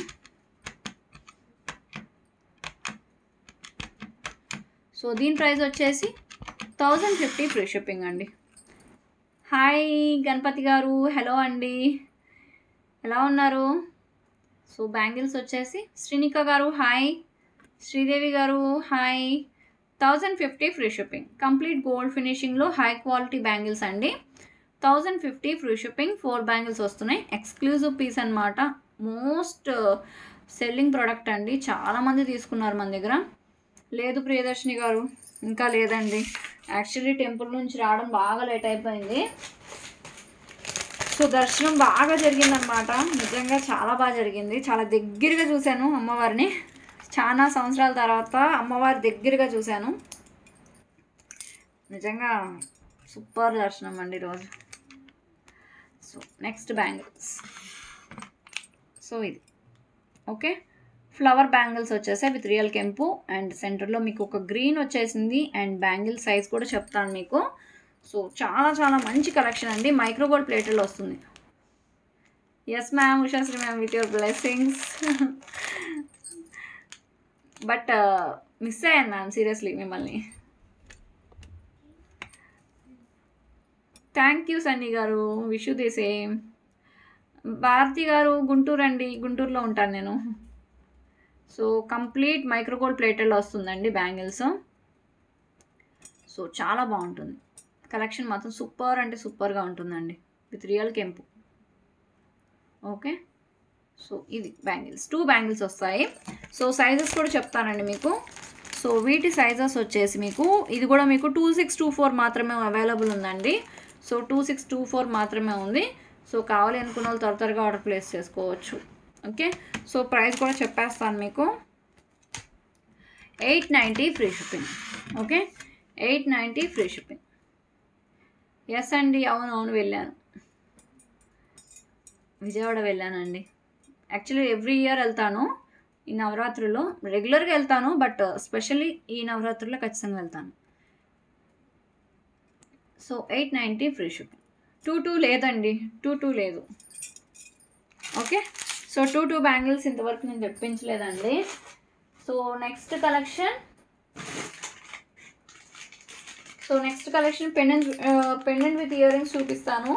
సో దీని ప్రైస్ వచ్చేసి థౌజండ్ ఫిఫ్టీ ఫ్రీ షిప్పింగ్ అండి. హాయ్ గణపతి గారు, హలో అండి, ఎలా ఉన్నారు? సో బ్యాంగిల్స్ వచ్చేసి శ్రీనిక గారు hi, Sridevi garu hi. Thousand fifty free shipping, complete gold ఫినిషింగ్లో హై క్వాలిటీ బ్యాంగిల్స్ అండి. Thousand fifty free shipping, four bangles వస్తున్నాయి, ఎక్స్క్లూజివ్ పీస్ అనమాట, మోస్ట్ సెల్లింగ్ ప్రోడక్ట్ అండి, చాలామంది తీసుకున్నారు మన దగ్గర. లేదు ప్రియదర్శిని గారు, ఇంకా లేదండి, యాక్చువల్లీ టెంపుల్ నుంచి రావడం బాగా లేట్ అయిపోయింది. సో దర్శనం బాగా జరిగిందనమాట, నిజంగా చాలా బాగా జరిగింది, చాలా దగ్గరగా చూశాను అమ్మవారిని, చాలా సంవత్సరాల తర్వాత అమ్మవారి దగ్గరగా చూశాను, నిజంగా సూపర్ దర్శనం అండి ఈరోజు. సో నెక్స్ట్ బ్యాంగిల్స్, సో ఇది ఓకే, ఫ్లవర్ బ్యాంగిల్స్ వచ్చేసాయి విత్ రియల్ కెంపు అండ్ సెంటర్లో మీకు ఒక గ్రీన్ వచ్చేసింది అండ్ బ్యాంగిల్ సైజ్ కూడా చెప్తాను మీకు. సో చాలా చాలా మంచి కలెక్షన్ అండి, మైక్రోగోల్డ్ ప్లేట్లో వస్తుంది. Yes ma'am, Ushasri ma'am with your blessings. But miss అయ్యాను మ్యామ్ సీరియస్లీ మిమ్మల్ని. Thank you Sunny garu, wish you the same. Bharati garu Guntur అండి, గుంటూరులో ఉంటాను నేను. సో కంప్లీట్ మైక్రోగోల్డ్ ప్లేటెడ్లో వస్తుందండి బ్యాంగిల్స్. సో చాలా బాగుంటుంది కలెక్షన్, మాత్రం సూపర్ అంటే సూపర్గా ఉంటుందండి విత్ రియల్ కెంపు. ఓకే, సో ఇది బ్యాంగిల్స్, టూ బ్యాంగిల్స్ వస్తాయి. సో సైజెస్ కూడా చెప్తానండి మీకు. సో వీటి సైజెస్ వచ్చేసి మీకు ఇది కూడా మీకు టూ సిక్స్ టూ ఫోర్ మాత్రమే అవైలబుల్ ఉందండి. So two six two four మాత్రమే ఉంది. సో కావాలి అనుకున్న వాళ్ళు త్వర త్వరగా ఆర్డర్ ప్లేస్ చేసుకోవచ్చు. ఓకే, సో ప్రైస్ కూడా చెప్పేస్తాను మీకు, eight ninety free shipping. Okay, eight ninety free shipping. Yes అండి, అవును అవును వెళ్ళాను, విజయవాడ వెళ్ళానండి. యాక్చువల్లీ ఎవ్రీ ఇయర్ వెళ్తాను ఈ నవరాత్రుల్లో, రెగ్యులర్గా వెళ్తాను బట్ స్పెషల్లీ ఈ నవరాత్రుల్లో ఖచ్చితంగా వెళ్తాను. So eight ninety free shipping. Two two లేదండి, టూ టూ లేదు. Okay, so two two bangles ఇంతవరకు నేను తెప్పించలేదండి. So next collection, so next collection pendant pendant with ear rings చూపిస్తాను.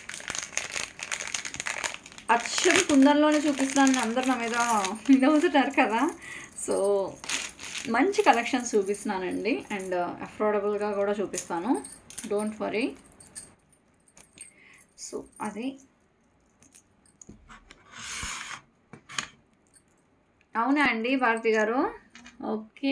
అచ్చం కుందన్లోనే చూపిస్తాను, అందరు నా మీద నవ్వుతుంటారు కదా. సో మంచి కలెక్షన్స్ చూపిస్తున్నానండి అండ్ అఫోర్డబుల్గా కూడా చూపిస్తాను, డోంట్ వరీ. సో అది అవునా అండి భారతి గారు, ఓకే.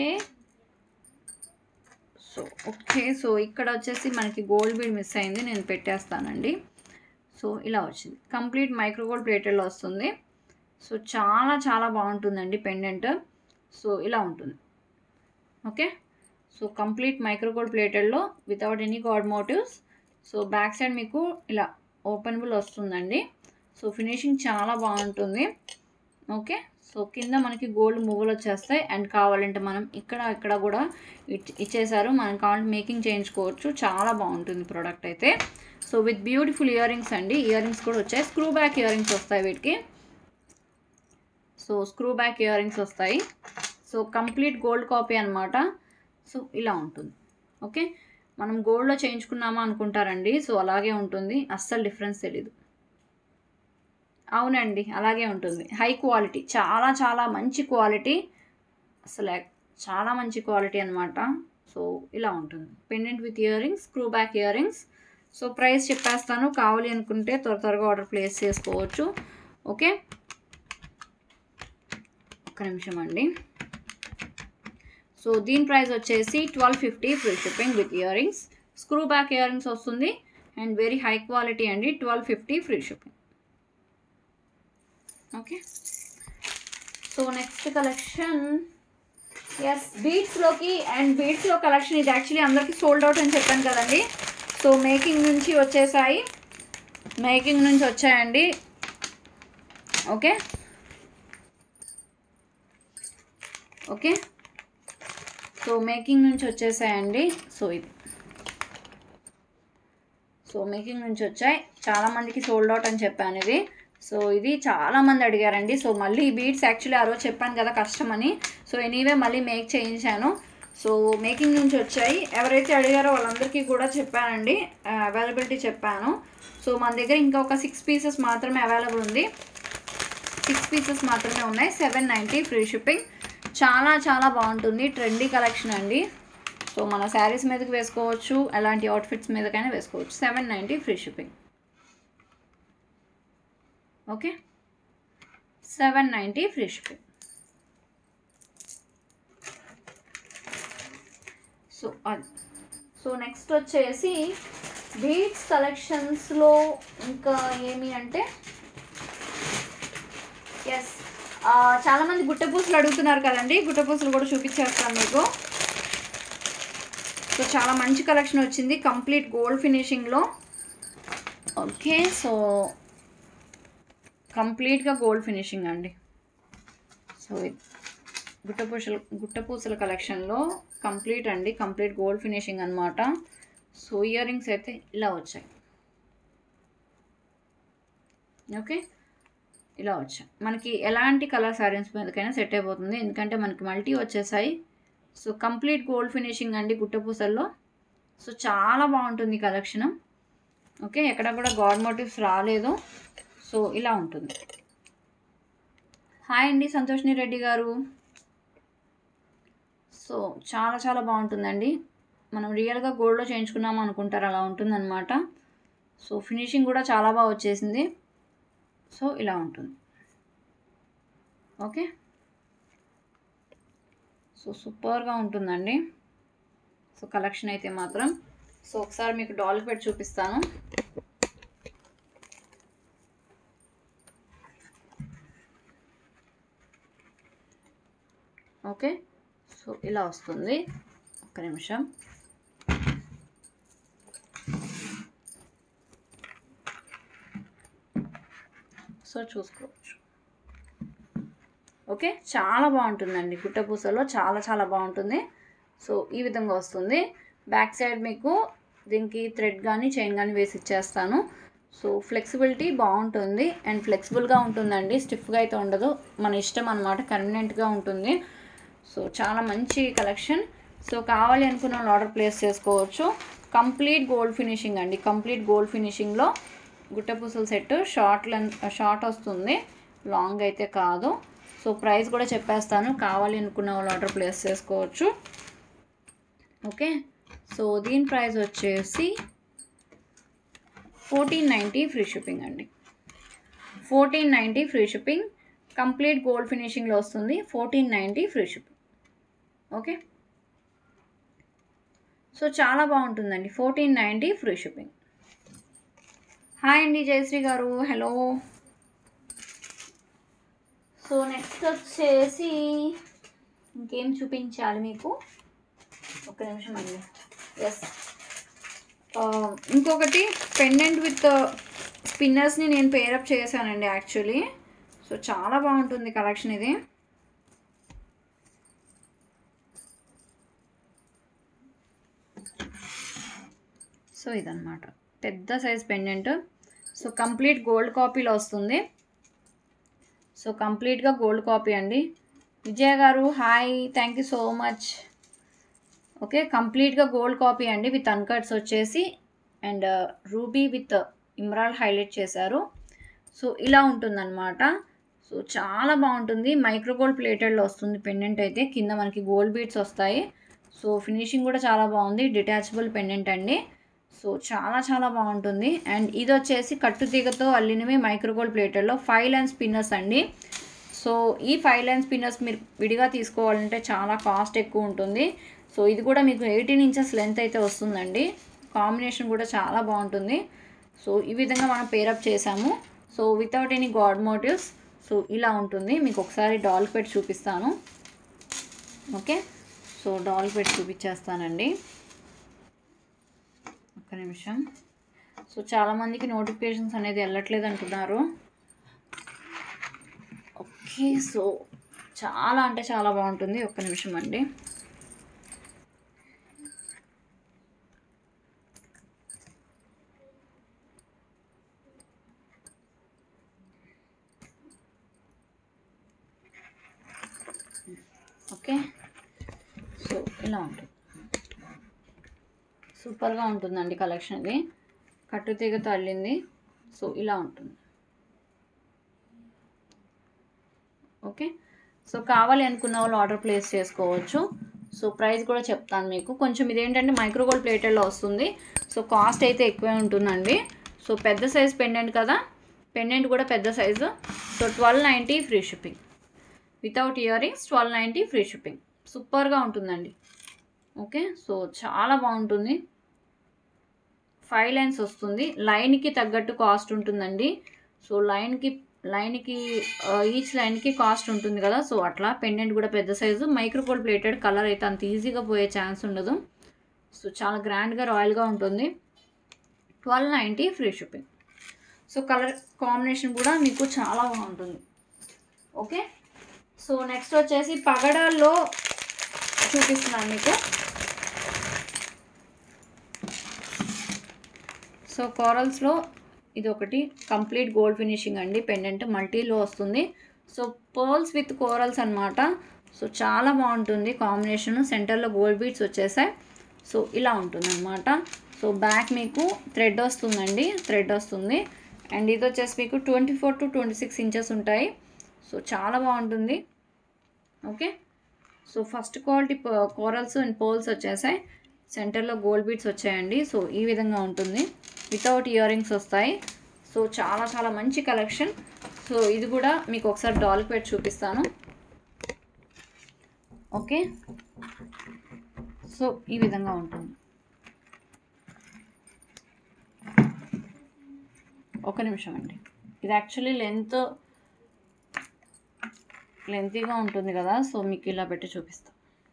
సో ఓకే, సో ఇక్కడ వచ్చేసి మనకి గోల్డ్ బీడ్ మిస్ అయింది, నేను పెట్టేస్తానండి. సో ఇలా వచ్చింది, కంప్లీట్ మైక్రోగోల్డ్ ప్లేటెడ్లో వస్తుంది. సో చాలా చాలా బాగుంటుందండి పెండెంట్. సో ఇలా ఉంటుంది. ఓకే, సో కంప్లీట్ మైక్రోగోల్డ్ ప్లేటెడ్లో without any god motifs. So back side మీకు ఇలా ఓపెనబుల్ వస్తుందండి. సో ఫినిషింగ్ చాలా బాగుంటుంది. ఓకే, సో కింద మనకి గోల్డ్ మువ్వలు వచ్చేస్తాయి అండ్ కావాలంటే మనం ఇక్కడ ఇక్కడ కూడా ఇచ్చేసారు, మనం కావాలంటే మేకింగ్ చేయించుకోవచ్చు, చాలా బాగుంటుంది ప్రోడక్ట్ అయితే. So with beautiful earrings అండి, ఇయర్ రింగ్స్ కూడా వచ్చాయి, స్క్రూ బ్యాక్ ఇయర్ రింగ్స్ వస్తాయి వీటికి. So screw back ear rings వస్తాయి. సో కంప్లీట్ గోల్డ్ కాపీ అనమాట. సో ఇలా ఉంటుంది. ఓకే, మనం గోల్డ్లో చేయించుకున్నామా అనుకుంటారండి, సో అలాగే ఉంటుంది, అస్సలు డిఫరెన్స్ తెలీదు. అవునండి అలాగే ఉంటుంది, హై క్వాలిటీ, చాలా చాలా మంచి క్వాలిటీ, అసలు చాలా మంచి క్వాలిటీ అనమాట. సో ఇలా ఉంటుంది pendant with ear rings, screw back ear rings. So price చెప్పేస్తాను, కావాలి అనుకుంటే త్వర త్వరగా ఆర్డర్ ప్లేస్ చేసుకోవచ్చు. ఓకే, ఒక్క నిమిషం అండి. సో సో దీని ప్రైస్ వచ్చేసి twelve fifty free shipping with ear rings. Screw back ear rings వస్తుంది అండ్ వెరీ హై క్వాలిటీ అండి. Twelve fifty free shipping. Okay, so next collection yes బీడ్స్లోకి అండ్ బీడ్స్లో కలెక్షన్ ఇది యాక్చువల్లీ అందరికీ సోల్డ్ అవుట్ అని చెప్పాను కదండి. సో మేకింగ్ నుంచి వచ్చేసాయి, మేకింగ్ నుంచి వచ్చాయండి. ఓకే ఓకే సో మేకింగ్ నుంచి వచ్చేసాయండి. సో ఇది సో మేకింగ్ నుంచి వచ్చాయి, చాలామందికి సోల్డ్ అవుట్ అని చెప్పాను ఇది. సో ఇది చాలామంది అడిగారండి. సో మళ్ళీ ఈ బీడ్స్ యాక్చువల్లీ ఆ రోజు చెప్పాను కదా కష్టం అని, సో ఎనీవే మళ్ళీ మేక్ చేయించాను. సో మేకింగ్ నుంచి వచ్చాయి, ఎవరైతే అడిగారో వాళ్ళందరికీ కూడా చెప్పానండి, అవైలబిలిటీ చెప్పాను. సో మన దగ్గర ఇంకా ఒక సిక్స్ పీసెస్ మాత్రమే అవైలబుల్ ఉంది, సిక్స్ పీసెస్ మాత్రమే ఉన్నాయి. Seven ninety free shipping. చాలా చాలా బాగుంటుంది, ట్రెండీ కలెక్షన్ అండి. సో మన శారీస్ మీదకి వేసుకోవచ్చు, అలాంటి అవుట్ఫిట్స్ మీదకైనా వేసుకోవచ్చు. Seven ninety free shipping. Okay, seven ninety free shipping. So అది సో నెక్స్ట్ వచ్చేసి బీడ్స్ కలెక్షన్స్లో ఇంకా ఏమి అంటే ఎస్ చాలామంది గుట్టపూసలు అడుగుతున్నారు కదండి, గుట్టపూసలు కూడా చూపించేస్తాను మీకు. సో చాలా మంచి కలెక్షన్ వచ్చింది, కంప్లీట్ గోల్డ్ ఫినిషింగ్లో. ఓకే, సో కంప్లీట్గా గోల్డ్ ఫినిషింగ్ అండి. సో గుట్టపూసలు గుట్టపూసల కలెక్షన్లో కంప్లీట్ అండి, కంప్లీట్ గోల్డ్ ఫినిషింగ్ అనమాట. సో ఇయర్ రింగ్స్ అయితే ఇలా వచ్చాయి. ఓకే, ఇలా వచ్చాయి. మనకి ఎలాంటి కలర్ శారీస్ మీదకైనా సెట్ అయిపోతుంది, ఎందుకంటే మనకి మల్టీ వచ్చేసాయి. సో కంప్లీట్ గోల్డ్ ఫినిషింగ్ అండి గుట్టపూసల్లో. సో చాలా బాగుంటుంది కలెక్షన్. ఓకే, ఎక్కడ కూడా గాడ్ మోటివ్స్ రాలేదు. సో ఇలా ఉంటుంది. హాయ్ అండి సంతోష్ని రెడ్డి గారు. సో చాలా చాలా బాగుంటుందండి, మనం రియల్గా గోల్డ్లో చేయించుకున్నాము అనుకుంటారు, అలా ఉంటుందన్నమాట. సో ఫినిషింగ్ కూడా చాలా బాగా వచ్చేసింది. సో ఇలా ఉంటుంది. ఓకే, సో సూపర్గా ఉంటుందండి. సో కలెక్షన్ అయితే మాత్రం. సో ఒకసారి మీకు డాల్ పెట్టి చూపిస్తాను. ఓకే, సో ఇలా వస్తుంది. ఒక్క నిమిషం. సో చూసుకోవచ్చు. ఓకే, చాలా బాగుంటుందండి గుట్టపూసలో, చాలా చాలా బాగుంటుంది. సో ఈ విధంగా వస్తుంది. బ్యాక్ సైడ్ మీకు దీనికి థ్రెడ్ కానీ చైన్ కానీ వేసి ఇచ్చేస్తాను. సో ఫ్లెక్సిబిలిటీ బాగుంటుంది అండ్ ఫ్లెక్సిబుల్గా ఉంటుందండి, స్టిఫ్గా అయితే ఉండదు, మన ఇష్టం అనమాట, కన్వీనియంట్గా ఉంటుంది. సో చాలా మంచి కలెక్షన్. సో కావాలి అనుకున్న వాళ్ళు ఆర్డర్ ప్లేస్ చేసుకోవచ్చు. కంప్లీట్ గోల్డ్ ఫినిషింగ్ అండి, కంప్లీట్ గోల్డ్ ఫినిషింగ్లో గుట్టపూసల సెట్. షార్ట్ లెంత్ షార్ట్ వస్తుంది, లాంగ్ అయితే కాదు. సో ప్రైస్ కూడా చెప్పేస్తాను, కావాలి అనుకున్న వాళ్ళు ఆర్డర్ ప్లేస్ చేసుకోవచ్చు. ఓకే, సో దీని ప్రైస్ వచ్చేసి ఫోర్టీన్ నైంటీ ఫ్రీ షిప్పింగ్ అండి. Fourteen ninety free shipping, complete gold ఫినిషింగ్లో వస్తుంది. Fourteen ninety free shipping. Okay, so చాలా బాగుంటుందండి. Fourteen ninety free shipping. Hi అండి జయశ్రీ గారు, హలో. సో నెక్స్ట్ వచ్చేసి ఇంకేం చూపించాలి మీకు, ఒక నిమిషం అండి. ఎస్, ఇంకొకటి పెండెంట్ విత్ స్పిన్నర్స్ని నేను పేరప్ చేశానండి యాక్చువల్లీ. సో చాలా బాగుంటుంది కలెక్షన్ ఇది. సో ఇదన్నమాట పెద్ద size pendant. So complete gold కాపీలో వస్తుంది. సో కంప్లీట్గా గోల్డ్ కాపీ అండి. Vijaya garu hi, thank you so much. Okay, కంప్లీట్గా గోల్డ్ కాపీ అండి, విత్ అన్కట్స్ వచ్చేసి and ruby with emerald highlight చేశారు. సో ఇలా ఉంటుందన్నమాట. సో చాలా బాగుంటుంది, మైక్రో గోల్డ్ ప్లేటెడ్లో వస్తుంది పెండెంట్ అయితే. కింద మనకి గోల్డ్ బీడ్స్ వస్తాయి. సో ఫినిషింగ్ కూడా చాలా బాగుంది, డిటాచబుల్ పెండెంట్ అండి. సో చాలా చాలా బాగుంటుంది. అండ్ ఇది వచ్చేసి కట్టుతీగతో అల్లినవి మైక్రో గోల్డ్ ప్లేటెడ్లో ఫైవ్ లైన్ స్పిన్నర్స్ అండి. సో సో ఈ ఫైవ్ లైన్ స్పిన్నర్స్ మీరు విడిగా తీసుకోవాలంటే చాలా కాస్ట్ ఎక్కువ ఉంటుంది. సో ఇది కూడా మీకు ఎయిటీన్ ఇంచెస్ లెంత్ అయితే వస్తుందండి. కాంబినేషన్ కూడా చాలా బాగుంటుంది. సో ఈ విధంగా మనం పేరప్ చేసాము. So without any god motifs. So ఇలా ఉంటుంది. మీకు ఒకసారి డాల్ పెట్టి చూపిస్తాను. ఓకే, సో డాల్ పెట్టి చూపించేస్తానండి. ఒక్క నిమిషం. సో చాలామందికి నోటిఫికేషన్స్ అనేది వెళ్ళట్లేదు అంటున్నారు. ఓకే, సో చాలా అంటే చాలా బాగుంటుంది. ఒక్క నిమిషం అండి. ఓకే, సో ఇలా ఉంటుంది. సూపర్గా ఉంటుందండి కలెక్షన్. ఇది కట్టుతీగతో అల్లింది. సో ఇలా ఉంటుంది. ఓకే, సో కావాలి అనుకున్న వాళ్ళు ఆర్డర్ ప్లేస్ చేసుకోవచ్చు. సో ప్రైస్ కూడా చెప్తాను మీకు. కొంచెం ఇదేంటంటే మైక్రోగోల్డ్ ప్లేటెడ్లో వస్తుంది. సో కాస్ట్ అయితే ఎక్కువే ఉంటుందండి. సో పెద్ద సైజ్ పెండెంట్ కదా, పెండెంట్ కూడా పెద్ద size. So twelve ninety free shipping. Without earrings twelve ninety free shipping. సూపర్గా ఉంటుందండి. ఓకే, సో చాలా బాగుంటుంది. ఫైవ్ లైన్స్ వస్తుంది. లైన్కి తగ్గట్టు కాస్ట్ ఉంటుందండి. సో లైన్కి లైన్కి ఈచ్ లైన్కి కాస్ట్ ఉంటుంది కదా. సో అట్లా పెండెంట్ కూడా పెద్ద సైజు. Micro gold plated. కలర్ అయితే అంత ఈజీగా పోయే ఛాన్స్ ఉండదు. సో చాలా గ్రాండ్గా రాయల్గా ఉంటుంది. Twelve ninety free shipping. So colour combination కూడా మీకు చాలా బాగుంటుంది. ఓకే, సో నెక్స్ట్ వచ్చేసి పగడాల్లో చూపిస్తున్నాను మీకు. సో కోరల్స్లో ఇది ఒకటి కంప్లీట్ గోల్డ్ ఫినిషింగ్ అండి. పెండెంట్ మల్టీలో వస్తుంది. సో పర్ల్స్ విత్ కోరల్స్ అనమాట. సో చాలా బాగుంటుంది కాంబినేషన్. సెంటర్లో గోల్డ్ బీడ్స్ వచ్చేసాయి. సో ఇలా ఉంటుంది అనమాట. సో బ్యాక్ మీకు థ్రెడ్ వస్తుందండి, థ్రెడ్ వస్తుంది. అండ్ ఇది వచ్చేసి మీకు twenty four to twenty six inches ఉంటాయి. సో చాలా బాగుంటుంది. Okay, so first quality corals and pearls వచ్చేసాయి. సెంటర్లో గోల్డ్ బీడ్స్ వచ్చాయండి. సో ఈ విధంగా ఉంటుంది. వితౌట్ ఇయర్ రింగ్స్ వస్తాయి. సో చాలా చాలా మంచి కలెక్షన్. సో ఇది కూడా మీకు ఒకసారి డాల్ పెట్టి చూపిస్తాను. ఓకే, సో ఈ విధంగా ఉంటుంది. ఒక నిమిషం అండి. ఇది యాక్చువల్లీ లెంత్ లెంతీగా ఉంటుంది కదా. సో మీకు ఇలా పెట్టి చూపిస్తాను.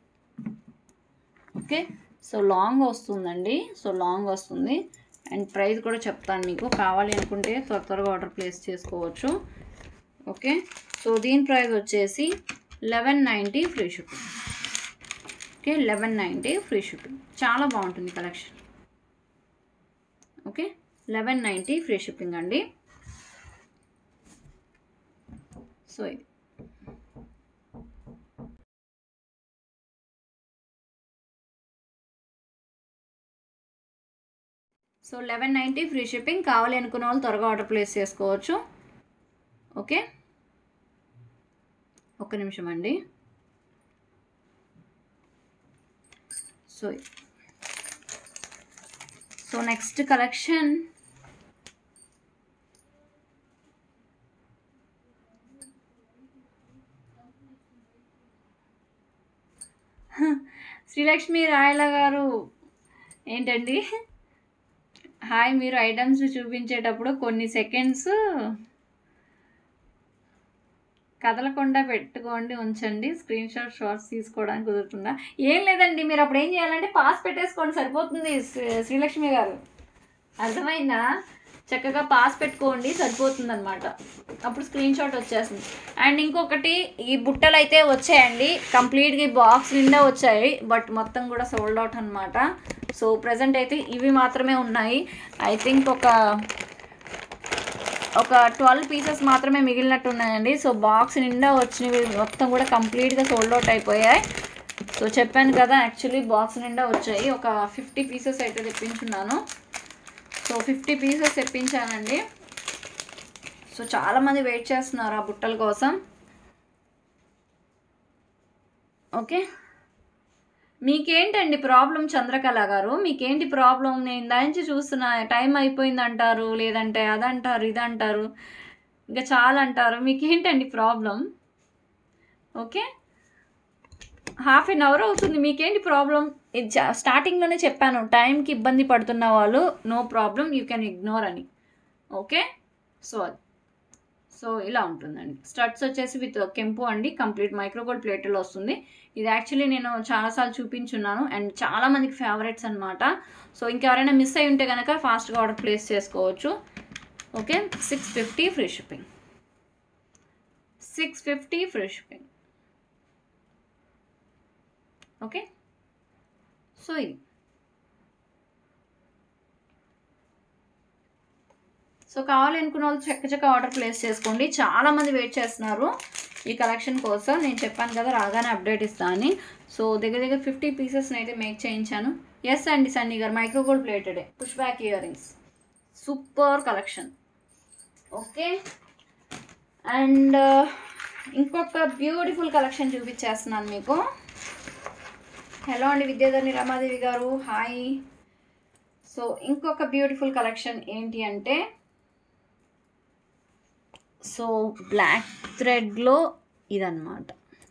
ఓకే, సో లాంగ్ వస్తుందండి. సో లాంగ్ వస్తుంది. అండ్ ప్రైస్ కూడా చెప్తాను మీకు. కావాలి అనుకుంటే త్వర త్వరగా ఆర్డర్ ప్లేస్ చేసుకోవచ్చు. ఓకే, సో దీని ప్రైస్ వచ్చేసి eleven ninety free shipping. Okay, eleven ninety free shipping. చాలా బాగుంటుంది collection. Okay, eleven ninety free shipping అండి. సో ఇది so eleven ninety free shipping. కావాలి అనుకున్న వాళ్ళు త్వరగా ఆర్డర్ ప్లేస్ చేసుకోవచ్చు. ఓకే, ఒక్క నిమిషం అండి. So so next collection Srilakshmi Rayala garu ఏంటండి, హాయ్. మీరు ఐటమ్స్ చూపించేటప్పుడు కొన్ని సెకండ్స్ కదలకుండా పెట్టుకోండి, ఉంచండి. స్క్రీన్ షాట్ షార్ట్స్ తీసుకోవడానికి కుదురుతుందా? ఏం లేదండి, మీరు అప్పుడు ఏం చేయాలంటే పాస్ పెట్టేసుకోండి, సరిపోతుంది శ్రీలక్ష్మి గారు. అర్థమైందా? చక్కగా పాస్ పెట్టుకోండి, సరిపోతుంది అనమాట. అప్పుడు స్క్రీన్ షాట్ వచ్చేస్తుంది. అండ్ ఇంకొకటి, ఈ బుట్టలు అయితే వచ్చాయండి కంప్లీట్గా. ఈ బాక్స్ నిండా వచ్చాయి, బట్ మొత్తం కూడా సోల్డ్ అవుట్ అనమాట. సో ప్రజెంట్ అయితే ఇవి మాత్రమే ఉన్నాయి. ఐ థింక్ ఒక ఒక ట్వెల్వ్ పీసెస్ మాత్రమే మిగిలినట్టు ఉన్నాయండి. సో బాక్స్ నిండా వచ్చినవి మొత్తం కూడా కంప్లీట్గా సోల్డ్ అవుట్ అయిపోయాయి. సో చెప్పాను కదా, యాక్చువల్లీ బాక్స్ నిండా వచ్చాయి. ఒక ఫిఫ్టీ పీసెస్ అయితే తెప్పించున్నాను. సో ఫిఫ్టీ పీసెస్ తెప్పించానండి. సో చాలామంది వెయిట్ చేస్తున్నారు ఆ బుట్టల కోసం. ఓకే, మీకేంటండి ప్రాబ్లం చంద్రకళ గారు? మీకేంటి ప్రాబ్లం? నేను దానికి చూస్తున్నా, టైం అయిపోయింది అంటారు, లేదంటే అదంటారు, ఇదంటారు, ఇంకా చాలా అంటారు. మీకేంటండి problem? Okay, half an hour అవుతుంది, మీకేంటి ప్రాబ్లం? ఇది స్టార్టింగ్లోనే చెప్పాను, టైంకి ఇబ్బంది పడుతున్న వాళ్ళు no problem, you can ignore అని. ఓకే, సో అది సో ఇలా ఉంటుందండి. స్టడ్స్ వచ్చేసి విత్ కెంపు అండి, కంప్లీట్ మైక్రోగోల్డ్ ప్లేట్లో వస్తుంది. ఇది యాక్చువల్లీ నేను చాలాసార్లు చూపించున్నాను అండ్ చాలామందికి ఫేవరెట్స్ అనమాట. సో ఇంకెవరైనా మిస్ అయి ఉంటే కనుక ఫాస్ట్గా ఆర్డర్ ప్లేస్ చేసుకోవచ్చు. Okay, six fifty free shipping, six fifty free shipping. Okay, so ఇది సో కావాలి అనుకున్న వాళ్ళు చక్క చక్క ఆర్డర్ ప్లేస్ చేసుకోండి. చాలామంది వెయిట్ చేస్తున్నారు ఈ కలెక్షన్ కోసం. నేను చెప్పాను కదా రాగానే అప్డేట్ ఇస్తాను అని. సో దగ్గర దగ్గర ఫిఫ్టీ పీసెస్ని అయితే మేక్ చేయించాను. ఎస్ అండి సన్నీ గారు, మైక్రోగోల్డ్ ప్లేటెడే push back ear rings, super collection. Okay, and ఇంకొక బ్యూటిఫుల్ కలెక్షన్ చూపించేస్తున్నాను మీకు. హలో అండి విద్యాధర్ని రమాదేవి గారు, హాయ్. సో ఇంకొక బ్యూటిఫుల్ కలెక్షన్ ఏంటి అంటే, సో బ్లాక్ థ్రెడ్లో ఇదన్నమాట.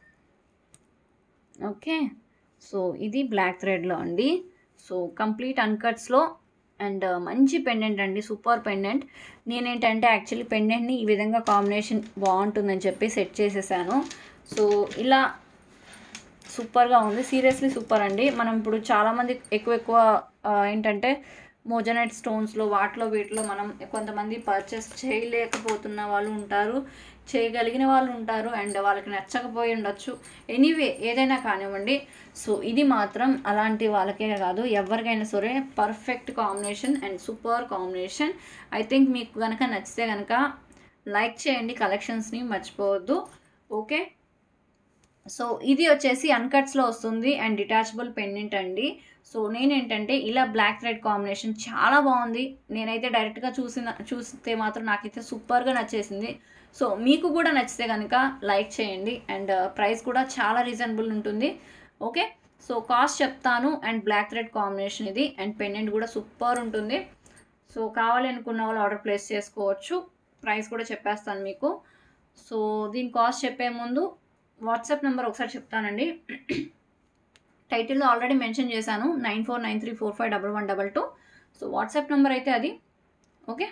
ఓకే, సో ఇది బ్లాక్ థ్రెడ్లో అండి. సో కంప్లీట్ అన్కట్స్లో అండ్ మంచి పెండెంట్ అండి, సూపర్ పెండెంట్. నేనేంటంటే యాక్చువల్లీ పెండెంట్ని ఈ విధంగా కాంబినేషన్ బాగుంటుందని చెప్పి సెట్ చేసేసాను. సో ఇలా సూపర్గా ఉంది, సీరియస్లీ సూపర్ అండి. మనం ఇప్పుడు చాలామంది ఎక్కువ ఎక్కువ ఏంటంటే మోజనైట్ స్టోన్స్లో వాటిలో వీటిలో మనం కొంతమంది పర్చేస్ చేయలేకపోతున్న వాళ్ళు ఉంటారు, చేయగలిగిన వాళ్ళు ఉంటారు అండ్ వాళ్ళకి నచ్చకపోయి ఉండొచ్చు. ఎనీవే ఏదైనా కానివ్వండి. సో ఇది మాత్రం అలాంటి వాళ్ళకే కాదు, ఎవరికైనా సరే perfect combination and super combination. I think మీకు కనుక నచ్చితే కనుక లైక్ చేయండి, కలెక్షన్స్ని మర్చిపోవద్దు. ఓకే, సో ఇది వచ్చేసి అన్కట్స్లో వస్తుంది అండ్ డిటాచబుల్ పెండెంట్ అండి. సో నేనేంటంటే ఇలా బ్లాక్ థ్రెడ్ కాంబినేషన్ చాలా బాగుంది. నేనైతే డైరెక్ట్గా చూసిన చూస్తే మాత్రం నాకైతే సూపర్గా నచ్చేసింది. సో మీకు కూడా నచ్చితే కనుక లైక్ చేయండి అండ్ ప్రైస్ కూడా చాలా రీజనబుల్ ఉంటుంది. ఓకే, సో కాస్ట్ చెప్తాను అండ్ బ్లాక్ థ్రెడ్ కాంబినేషన్ ఇది అండ్ పెండెంట్ కూడా సూపర్ ఉంటుంది. సో కావాలి అనుకున్న వాళ్ళు ఆర్డర్ ప్లేస్ చేసుకోవచ్చు. ప్రైస్ కూడా చెప్పేస్తాను మీకు. సో దీని కాస్ట్ చెప్పే ముందు వాట్సాప్ నెంబర్ ఒకసారి చెప్తానండి. టైటిల్లో ఆల్రెడీ మెన్షన్ చేశాను, nine four nine three four five double one double two. So WhatsApp number అయితే అది. ఓకే,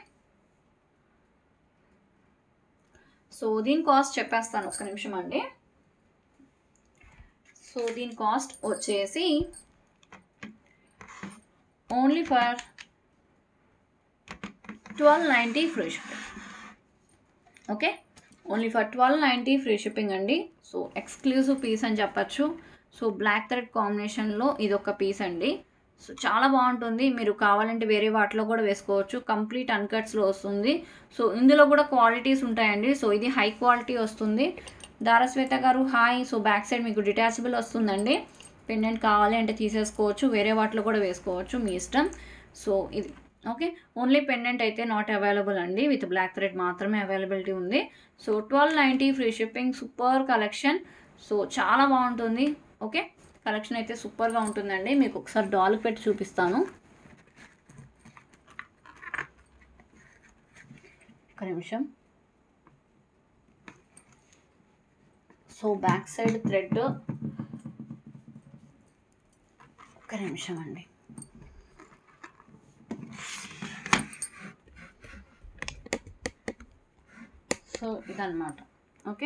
సో దీని కాస్ట్ చెప్పేస్తాను, ఒక్క నిమిషం అండి. సో దీని కాస్ట్ వచ్చేసి only for twelve ninety free shipping. Okay, only for twelve ninety free shipping అండి. సో ఎక్స్క్లూజివ్ పీస్ అని చెప్పచ్చు. సో బ్లాక్ థ్రెడ్ కాంబినేషన్లో ఇది ఒక పీస్ అండి. సో చాలా బాగుంటుంది, మీరు కావాలంటే వేరే వాటిలో కూడా వేసుకోవచ్చు. కంప్లీట్ అన్కట్స్లో వస్తుంది. సో ఇందులో కూడా క్వాలిటీస్ ఉంటాయండి. సో ఇది హై క్వాలిటీ వస్తుంది. Darashweta garu hi. So back side మీకు డిటాచబుల్ వస్తుందండి. పెండెంట్ కావాలి అంటే తీసేసుకోవచ్చు, వేరే వాటిలో కూడా వేసుకోవచ్చు, మీ ఇష్టం. సో ఇది ఓకే, ఓన్లీ పెండెంట్ అయితే నాట్ అవైలబుల్ అండి, విత్ బ్లాక్ థ్రెడ్ మాత్రమే అవైలబిలిటీ ఉంది. So twelve ninety free shipping, super collection. So చాలా బాగుంటుంది. ఓకే, కలెక్షన్ అయితే సూపర్గా ఉంటుందండి. మీకు ఒకసారి డాల్ పెట్టి చూపిస్తాను, ఒక నిమిషం. సో బ్యాక్ సైడ్ థ్రెడ్, ఒక నిమిషం అండి. సో ఇదన్నమాట. ఓకే,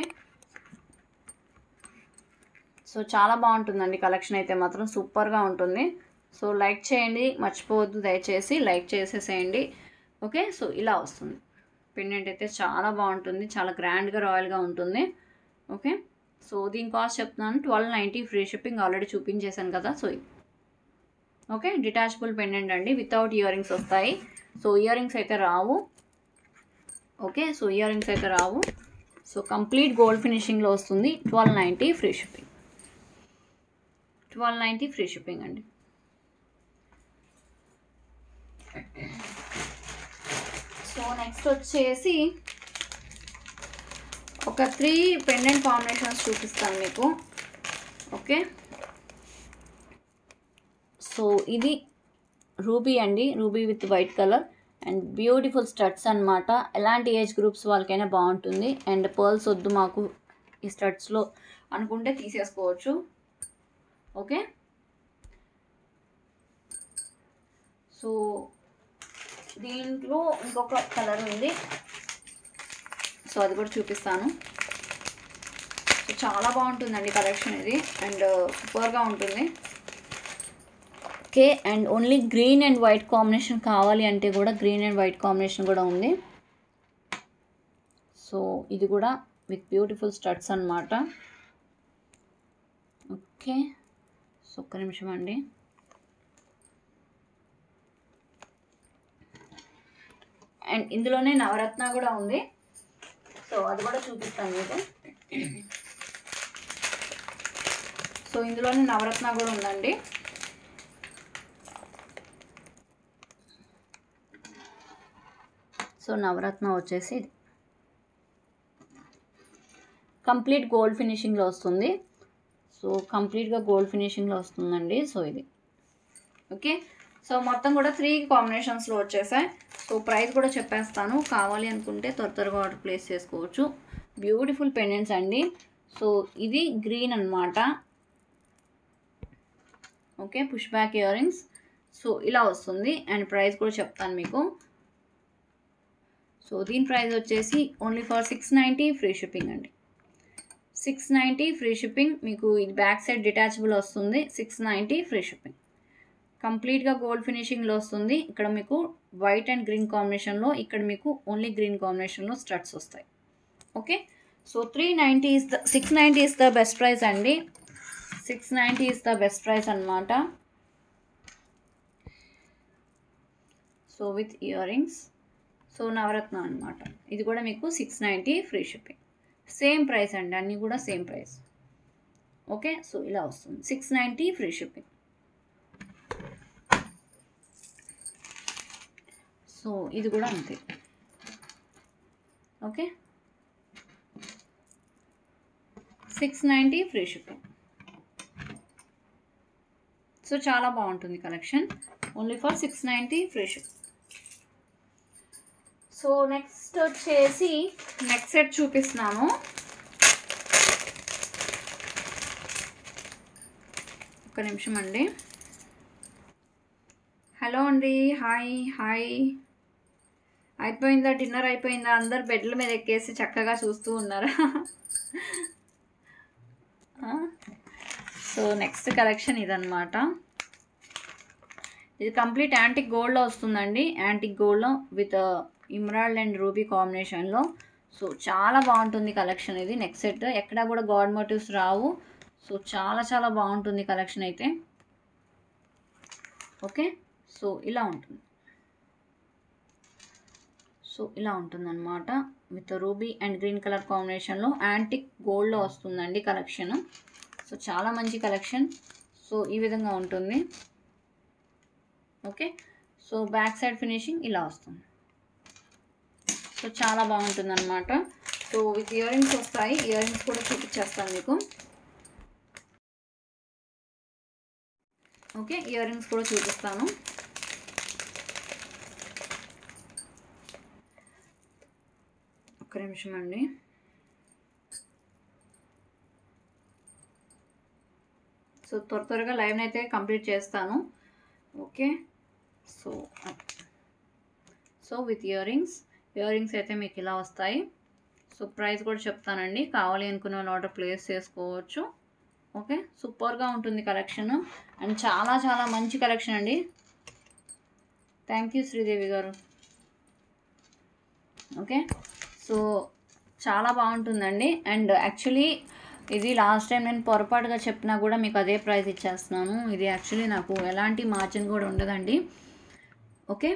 సో చాలా బాగుంటుందండి కలెక్షన్ అయితే మాత్రం సూపర్గా ఉంటుంది. సో లైక్ చేయండి మర్చిపోవద్దు, దయచేసి లైక్ చేసేసేయండి. ఓకే, సో ఇలా వస్తుంది పెండెంట్ అయితే చాలా బాగుంటుంది, చాలా గ్రాండ్గా రాయల్గా ఉంటుంది. ఓకే, సో దీని కాస్ట్ చెప్తున్నాను twelve ninety free shipping, already చూపించేశాను కదా. సో ఓకే, డిటాచబుల్ పెండెంట్ అండి, వితౌట్ ఇయర్ రింగ్స్ వస్తాయి. సో ఇయర్ రింగ్స్ అయితే రావు. ఓకే, సో ఇయర్ రింగ్స్ అయితే రావు. సో కంప్లీట్ గోల్డ్ ఫినిషింగ్లో వస్తుంది. Twelve ninety free shipping, twelve ninety free shipping అండి. సో నెక్స్ట్ వచ్చేసి ఒక త్రీ పెండెంట్ కాంబినేషన్స్ చూపిస్తాను మీకు. ఓకే, సో ఇది రూబీ అండి, ruby with white colour and beautiful studs అనమాట. ఎలాంటి ఏజ్ గ్రూప్స్ వాళ్ళకైనా బాగుంటుంది. అండ్ పర్ల్స్ వద్దు మాకు ఈ స్టడ్స్లో అనుకుంటే తీసేసుకోవచ్చు. ఓకే, సో దీంట్లో ఇంకొక కలర్ ఉంది, సో అది కూడా చూపిస్తాను. సో చాలా బాగుంటుందండి కలెక్షన్ ఇది, అండ్ సూపర్గా ఉంటుంది. Okay, and only green and white combination కావాలి అంటే కూడా గ్రీన్ అండ్ వైట్ కాంబినేషన్ కూడా ఉంది. సో ఇది కూడా విత్ బ్యూటిఫుల్ స్టడ్స్ అన్నమాట. ఓకే, సో ఒక్క నిమిషం అండి. అండ్ ఇందులోనే నవరత్న కూడా ఉంది, సో అది కూడా చూపిస్తాను మీకు. సో ఇందులోనే నవరత్న కూడా ఉందండి. సో నవరత్న వచ్చేసి కంప్లీట్ గోల్డ్ ఫినిషింగ్లో వస్తుంది. సో కంప్లీట్గా గోల్డ్ ఫినిషింగ్లో వస్తుందండి. సో ఇది ఓకే, సో మొత్తం కూడా త్రీ కాంబినేషన్స్లో వచ్చేసాయి. సో ప్రైస్ కూడా చెప్పేస్తాను, కావాలి అనుకుంటే త్వర త్వరగా ఆర్డర్ ప్లేస్ చేసుకోవచ్చు. బ్యూటిఫుల్ పెండెంట్స్ అండి. సో ఇది గ్రీన్ అన్నమాట. Okay, push back ear rings. So ఇలా వస్తుంది, అండ్ ప్రైస్ కూడా చెప్తాను మీకు. సో దీని ప్రైస్ వచ్చేసి only for six ninety free shipping అండి. Six ninety free shipping. మీకు ఇది బ్యాక్ సైడ్ డిటాచబుల్ వస్తుంది. Six ninety free shipping. కంప్లీట్గా గోల్డ్ ఫినిషింగ్లో వస్తుంది. ఇక్కడ మీకు వైట్ అండ్ గ్రీన్ కాంబినేషన్లో, ఇక్కడ మీకు ఓన్లీ గ్రీన్ కాంబినేషన్లో స్టడ్స్ వస్తాయి. Okay, so three ninety is the six ninety is the best price అండి. Six ninety is the best price అనమాట. So with ear rings. So navaratna అనమాట. ఇది కూడా మీకు six ninety free shipping. Same price అండి, అన్నీ కూడా సేమ్ ప్రైస్. ఓకే, సో ఇలా వస్తుంది six ninety free shipping. So ఇది కూడా అంతే. Okay, six ninety free shipping. So చాలా బాగుంటుంది collection, only for six ninety free shipping. So next వచ్చేసి నెక్స్ట్ సెట్ చూపిస్తున్నాను. ఒక్క నిమిషం అండి. హలో అండి, హాయ్ హాయ్. అయిపోయిందా డిన్నర్? అయిపోయిందా? అందరు బెడ్ల మీద ఎక్కేసి చక్కగా చూస్తూ ఉన్నారా? సో నెక్స్ట్ కలెక్షన్ ఇదన్నమాట. ఇది కంప్లీట్ యాంటిక్ గోల్డ్లో వస్తుందండి. యాంటిక్ గోల్డ్లో విత్ ఇమ్రాల్డ్ అండ్ రూబీ కాంబినేషన్లో. సో చాలా బాగుంటుంది కలెక్షన్ ఇది. నెక్స్ట్ సెట్ ఎక్కడా కూడా గాడ్ మోటివ్స్ రావు. సో చాలా చాలా బాగుంటుంది కలెక్షన్ అయితే. ఓకే, సో ఇలా ఉంటుంది. సో ఇలా ఉంటుంది అనమాట. With ruby and green colour కాంబినేషన్లో యాంటిక్ గోల్డ్లో వస్తుందండి కలెక్షన్. సో చాలా మంచి కలెక్షన్. సో ఈ విధంగా ఉంటుంది. Okay, so back side finishing ఇలా వస్తుంది. సో చాలా బాగుంటుంది అనమాట. సో విత్ ఇయర్ రింగ్స్ వస్తాయి. ఇయర్ రింగ్స్ కూడా చూపించేస్తాను మీకు. ఓకే, ఇయర్ రింగ్స్ కూడా చూపిస్తాను. ఒక్క నిమిషం అండి. సో త్వర త్వరగా లైవ్ని అయితే కంప్లీట్ చేస్తాను. Okay, so so with year rings. Ear rings అయితే మీకు ఇలా వస్తాయి. సో ప్రైస్ కూడా చెప్తానండి, కావాలి అనుకున్న వాళ్ళు ఆర్డర్ ప్లేస్ చేసుకోవచ్చు. ఓకే, సూపర్గా ఉంటుంది కలెక్షన్, అండ్ చాలా చాలా మంచి కలెక్షన్ అండి. థ్యాంక్ యూ శ్రీదేవి గారు. ఓకే, సో చాలా బాగుంటుందండి. అండ్ యాక్చువల్లీ ఇది లాస్ట్ టైం నేను పొరపాటుగా చెప్పినా కూడా మీకు అదే ప్రైస్ ఇచ్చేస్తున్నాను. ఇది యాక్చువల్లీ నాకు ఎలాంటి మార్జిన్ కూడా ఉండదండి. ఓకే,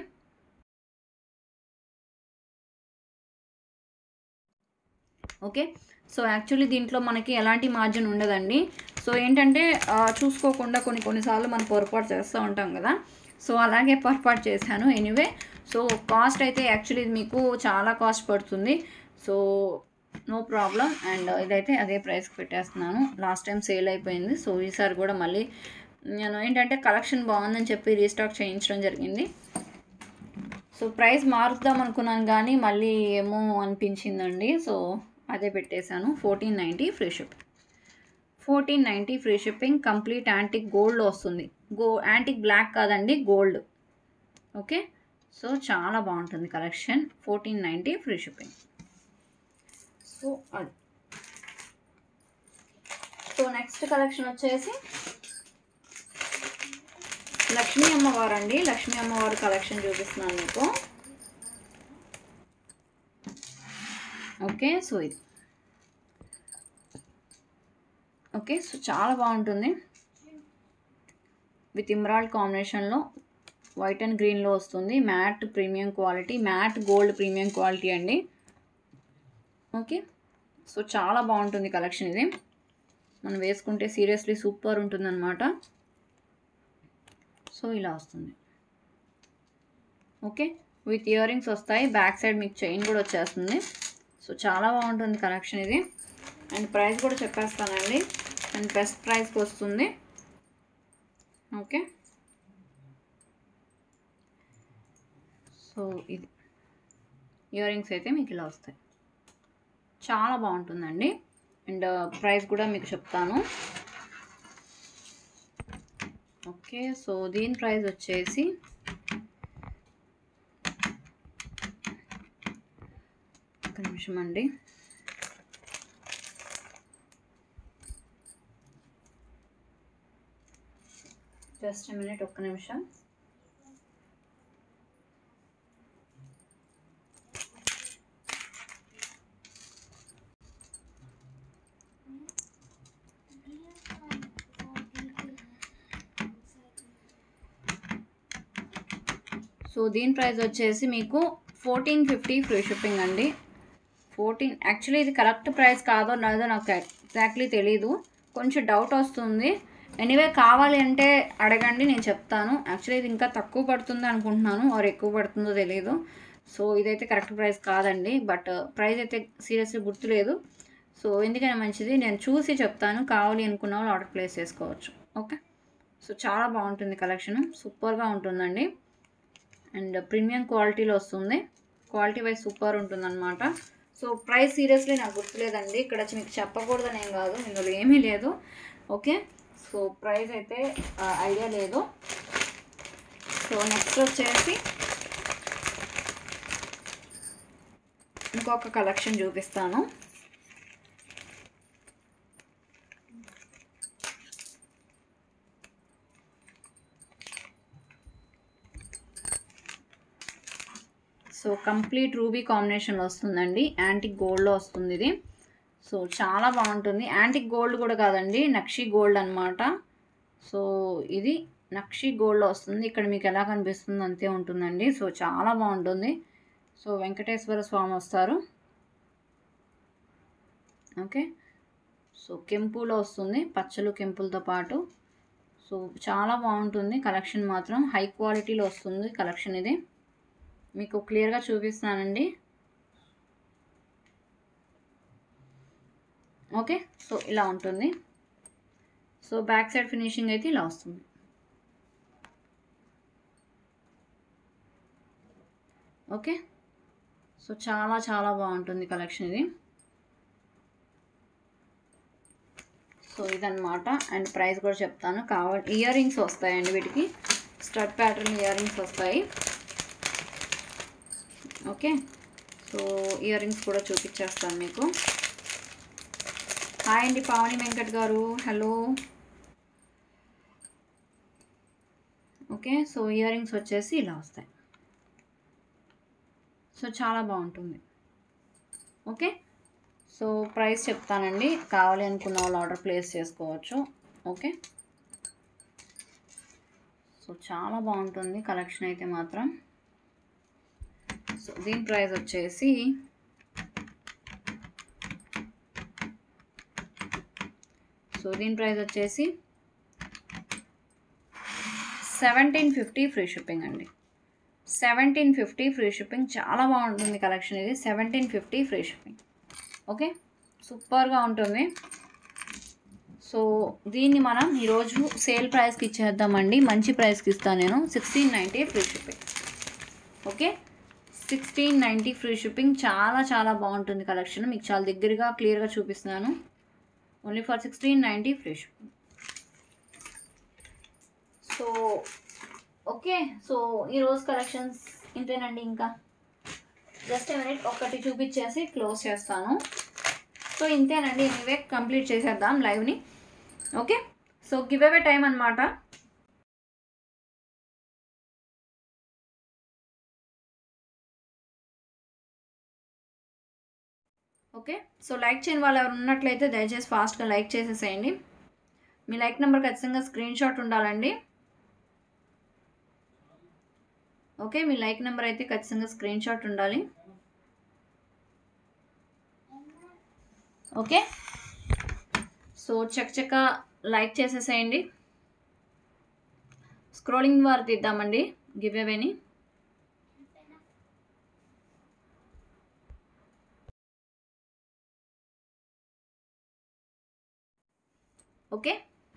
ఓకే సో యాక్చువల్లీ దీంట్లో మనకి ఎలాంటి మార్జిన్ ఉండదండి. సో ఏంటంటే చూసుకోకుండా కొన్ని కొన్నిసార్లు మనం పొరపాటు చేస్తూ ఉంటాం కదా. సో అలాగే పొరపాటు చేశాను. ఎనీవే, సో కాస్ట్ అయితే యాక్చువల్లీ మీకు చాలా కాస్ట్ పడుతుంది. So no problem. అండ్ ఇదైతే అదే ప్రైస్కి పెట్టేస్తున్నాను. లాస్ట్ టైం సేల్ అయిపోయింది. సో ఈసారి కూడా మళ్ళీ నేను ఏంటంటే కలెక్షన్ బాగుందని చెప్పి రీస్టాక్ చేయించడం జరిగింది. సో ప్రైస్ మారుద్దాం అనుకున్నాను కానీ మళ్ళీ ఏమో అనిపించిందండి. సో అదే పెట్టేశాను. Fourteen ninety free shipping. Fourteen ninety free shipping. Complete antique గోల్డ్లో వస్తుంది. గో యాంటిక్ బ్లాక్ కాదండి, గోల్డ్. ఓకే, సో చాలా బాగుంటుంది collection. Fourteen ninety free shipping. So అది. సో నెక్స్ట్ కలెక్షన్ వచ్చేసి లక్ష్మీ అమ్మవారు అండి. లక్ష్మీ అమ్మవారు కలెక్షన్ చూపిస్తున్నాను మీకు. ఓకే, సో ఇది. ఓకే, సో చాలా బాగుంటుంది. విత్ ఇమ్రాల్డ్ కాంబినేషన్లో వైట్ అండ్ గ్రీన్లో వస్తుంది. Matte premium quality, matte gold premium quality అండి. ఓకే, సో చాలా బాగుంటుంది కలెక్షన్. ఇది మనం వేసుకుంటే సీరియస్లీ సూపర్ ఉంటుందన్నమాట. సో ఇలా వస్తుంది. ఓకే, విత్ ఇయర్ రింగ్స్ వస్తాయి. బ్యాక్ సైడ్ మీకు చైన్ కూడా వచ్చేస్తుంది. సో చాలా బాగుంటుంది కలెక్షన్ ఇది. అండ్ ప్రైస్ కూడా చెప్పేస్తానండి. అండ్ బెస్ట్ ప్రైస్కి వస్తుంది. ఓకే, సో ఇది ఇయర్ రింగ్స్ అయితే మీకు ఇలా వస్తాయి. చాలా బాగుంటుందండి. అండ్ ప్రైస్ కూడా మీకు చెప్తాను. ఓకే, సో దీని ప్రైస్ వచ్చేసి ఒక నిమిషం అండి. జస్ట్ మినిట్, ఒక్క నిమిషం. సో దీని ప్రైస్ వచ్చేసి మీకు ఫోర్టీన్ ఫిఫ్టీ ఫ్రీ షిప్పింగ్ అండి. ఫోర్టీన్ యాక్చువల్లీ ఇది కరెక్ట్ ప్రైస్ కాదో లేదో నాకు ఎగ్జాక్ట్లీ తెలీదు, కొంచెం డౌట్ వస్తుంది. ఎనీవే కావాలి అంటే అడగండి, నేను చెప్తాను. యాక్చువల్లీ ఇది ఇంకా తక్కువ పడుతుంది అనుకుంటున్నాను, ఆర్ ఎక్కువ పడుతుందో తెలియదు. సో ఇదైతే కరెక్ట్ ప్రైస్ కాదండి, బట్ ప్రైస్ అయితే సీరియస్లీ గుర్తులేదు. సో ఎందుకైనా మంచిది నేను చూసి చెప్తాను. కావాలి అనుకున్న వాళ్ళు ఆర్డర్ ప్లేస్ చేసుకోవచ్చు. ఓకే, సో చాలా బాగుంటుంది కలెక్షన్, సూపర్గా ఉంటుందండి. అండ్ ప్రీమియం క్వాలిటీలో వస్తుంది. క్వాలిటీ వైజ్ సూపర్ ఉంటుందన్నమాట. సో ప్రైస్ సీరియస్లీ నాకు గుర్తులేదండి. ఇక్కడ మీకు చెప్పకూడదని ఏం కాదు, ఇందులో ఏమీ లేదు. ఓకే, సో ప్రైస్ అయితే ఐడియా లేదు. సో నెక్స్ట్ వచ్చేసి ఇంకొక కలెక్షన్ చూపిస్తాను. సో కంప్లీట్ రూబీ కాంబినేషన్లో వస్తుందండి. యాంటిక్ గోల్డ్లో వస్తుంది ఇది. సో చాలా బాగుంటుంది. యాంటిక్ గోల్డ్ కూడా కాదండి, నక్షి గోల్డ్ అనమాట. సో ఇది నక్షి గోల్డ్లో వస్తుంది. ఇక్కడ మీకు ఎలా కనిపిస్తుంది అంతే ఉంటుందండి. సో చాలా బాగుంటుంది. సో వెంకటేశ్వర స్వామి వస్తారు. ఓకే, సో కెంపులో వస్తుంది, పచ్చలు కెంపులతో పాటు. సో చాలా బాగుంటుంది కలెక్షన్, మాత్రం హై క్వాలిటీలో వస్తుంది కలెక్షన్. ఇది మీకు క్లియర్గా చూపిస్తానండి. ఓకే, సో ఇలా ఉంటుంది. సో బ్యాక్ సైడ్ ఫినిషింగ్ అయితే ఇలా వస్తుంది. ఓకే, సో చాలా చాలా బాగుంటుంది కలెక్షన్ ఇది. సో ఇదన్నమాట. అండ్ ప్రైస్ కూడా చెప్తాను. కావాలి ఇయర్ రింగ్స్ వస్తాయండి, వీటికి స్టడ్ ప్యాటర్న్ ఇయర్ రింగ్స్ వస్తాయి. ఓకే, సో ఇయర్ రింగ్స్ కూడా చూపించేస్తాను మీకు. హాయ్ అండి Pavani Venkat garu, hello. Okay, so year rings వచ్చేసి ఇలా వస్తాయి. సో చాలా బాగుంటుంది. ఓకే, సో ప్రైస్ చెప్తానండి, కావాలి అనుకున్న వాళ్ళు ఆర్డర్ ప్లేస్ చేసుకోవచ్చు. ఓకే, సో చాలా బాగుంటుంది కలెక్షన్ అయితే మాత్రం. సో దీని ప్రైస్ వచ్చేసి సో దీని ప్రైస్ వచ్చేసి సెవెంటీన్ ఫిఫ్టీ ఫ్రీ షిప్పింగ్ అండి. Seventeen fifty free shipping. చాలా బాగుంటుంది కలెక్షన్ ఇది. Seventeen fifty free shipping. Okay, సూపర్గా ఉంటుంది. సో దీన్ని మనం ఈరోజు సేల్ ప్రైస్కి ఇచ్చేద్దామండి. మంచి ప్రైస్కి ఇస్తాను నేను. Sixteen ninety free shipping. Okay, sixteen ninety free shipping. చాలా చాలా బాగుంటుంది కలెక్షన్. మీకు చాలా దగ్గరగా క్లియర్గా చూపిస్తున్నాను. Only for sixteen ninety free shipping. So okay, so ఈరోజు కలెక్షన్స్ ఇంతేనండి. ఇంకా జస్ట్ మినిట్ ఒకటి చూపించేసి క్లోజ్ చేస్తాను. సో ఇంతేనండి. ఎనీవే కంప్లీట్ చేసేద్దాం లైవ్ని. Okay, so giveaway time అనమాట. ఓకే, సో లైక్ చేయని వాళ్ళు ఎవరు ఉన్నట్లయితే దయచేసి ఫాస్ట్గా లైక్ చేసేసేయండి. మీ లైక్ నెంబర్ ఖచ్చితంగా స్క్రీన్ షాట్ ఉండాలండి. ఓకే, మీ లైక్ నెంబర్ అయితే ఖచ్చితంగా స్క్రీన్ షాట్ ఉండాలి. ఓకే, సో చకచక లైక్ చేసేసేయండి. స్క్రోలింగ్ వారు తీద్దామండి గివ్ అవేని. ఓకే,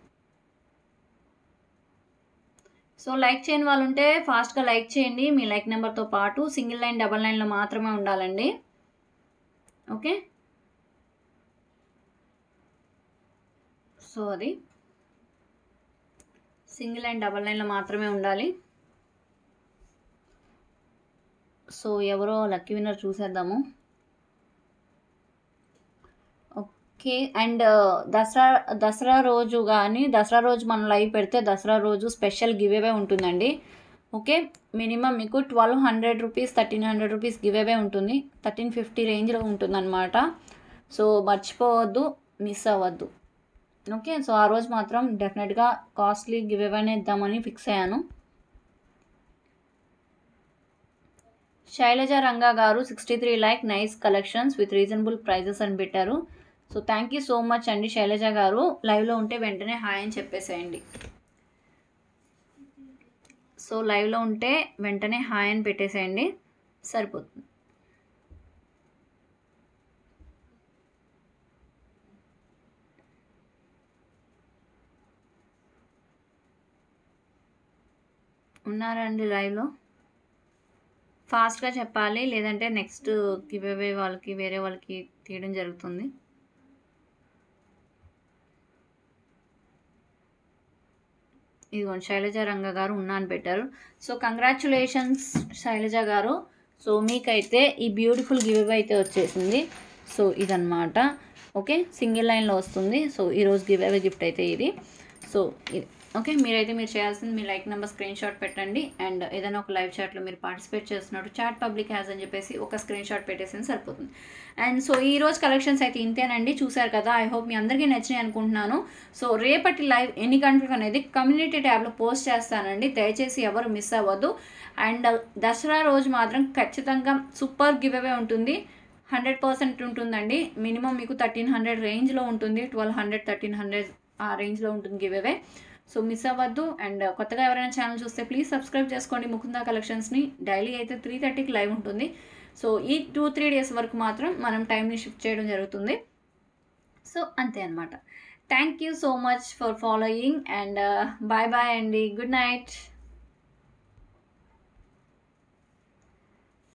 సో లైక్ చేయని వాళ్ళు ఉంటే ఫాస్ట్గా లైక్ చేయండి. మీ లైక్ నెంబర్తో పాటు సింగిల్ లైన్ డబల్ లైన్లో మాత్రమే ఉండాలండి. ఓకే, సో అది సింగిల్ లైన్ డబల్ లైన్లో మాత్రమే ఉండాలి. సో ఎవరో లక్కీ విన్నర్ చూసేద్దాము. ఓకే, అండ్ దసరా దసరా రోజు కానీ దసరా రోజు మనం లైవ్ పెడితే దసరా రోజు స్పెషల్ గివ్ అవే ఉంటుందండి. ఓకే, మినిమం మీకు twelve hundred rupees thirteen hundred rupees giveaway ఉంటుంది. థర్టీన్ ఫిఫ్టీ రేంజ్లో ఉంటుందన్నమాట. సో మర్చిపోవద్దు, మిస్ అవ్వద్దు. ఓకే, సో ఆ రోజు మాత్రం డెఫినెట్గా కాస్ట్లీ గివ్ అవేనే ఇద్దామని ఫిక్స్ అయ్యాను. Shailaja Ranga garu sixty three like nice collections with reasonable prices అని పెట్టారు. So thank you so much అండి శైలజ గారు. లైవ్లో ఉంటే వెంటనే హాయ్ అని చెప్పేసేయండి. సో లైవ్లో ఉంటే వెంటనే హాయ్ అని పెట్టేసేయండి, సరిపోతుంది. ఉన్నారా అండి లైవ్లో? ఫాస్ట్గా చెప్పాలి, లేదంటే నెక్స్ట్ గివ్ అవే వాళ్ళకి వేరే వాళ్ళకి తీయడం జరుగుతుంది. ఇదిగోండి శైలజ రంగ గారు ఉన్నా అని పెట్టారు. సో కంగ్రాచులేషన్స్ శైలజ గారు. సో మీకైతే ఈ బ్యూటిఫుల్ గివ్ అవే అయితే వచ్చేసింది. సో ఇదన్నమాట. ఓకే, సింగిల్ లైన్లో వస్తుంది. సో ఈరోజు గివ్ అవే గిఫ్ట్ అయితే ఇది. సో ఇది ఓకే, మీరైతే మీరు చేయాల్సింది మీ లైక్ నెంబర్ స్క్రీన్ షాట్ పెట్టండి. అండ్ ఏదైనా ఒక లైవ్ చాట్లో మీరు పార్టిసిపేట్ చేస్తున్నట్టు చాట్ పబ్లిక్ హ్యాజ్ అని చెప్పేసి ఒక స్క్రీన్ షాట్ పెట్టేసింది సరిపోతుంది. అండ్ సో ఈ రోజు కలెక్షన్స్ అయితే ఇంతేనండి. చూసారు కదా, ఐ హోప్ మీ అందరికీ నచ్చినాయి అనుకుంటున్నాను. సో రేపటి లైవ్ ఎన్ని గంటలకు అనేది కమ్యూనిటీ ట్యాబ్లో పోస్ట్ చేస్తానండి, దయచేసి ఎవరు మిస్ అవ్వద్దు. అండ్ దసరా రోజు మాత్రం ఖచ్చితంగా సూపర్ గివ్ అవే ఉంటుంది. హండ్రెడ్ పర్సెంట్ ఉంటుందండి. మినిమం మీకు థర్టీన్ హండ్రెడ్ రేంజ్లో ఉంటుంది. ట్వెల్వ్ హండ్రెడ్ థర్టీన్ హండ్రెడ్ ఆ రేంజ్లో ఉంటుంది గివ్ అవే. సో మిస్ అవ్వద్దు. అండ్ కొత్తగా ఎవరైనా ఛానల్ చూస్తే ప్లీజ్ సబ్స్క్రైబ్ చేసుకోండి ముకుందా కలెక్షన్స్ని. డైలీ అయితే త్రీ థర్టీకి లైవ్ ఉంటుంది. సో ఈ టూ త్రీ డేస్ వరకు మాత్రం మనం టైంని షిఫ్ట్ చేయడం జరుగుతుంది. సో అంతే అనమాట. Thank you so much for following and bye bye అండి. Good night.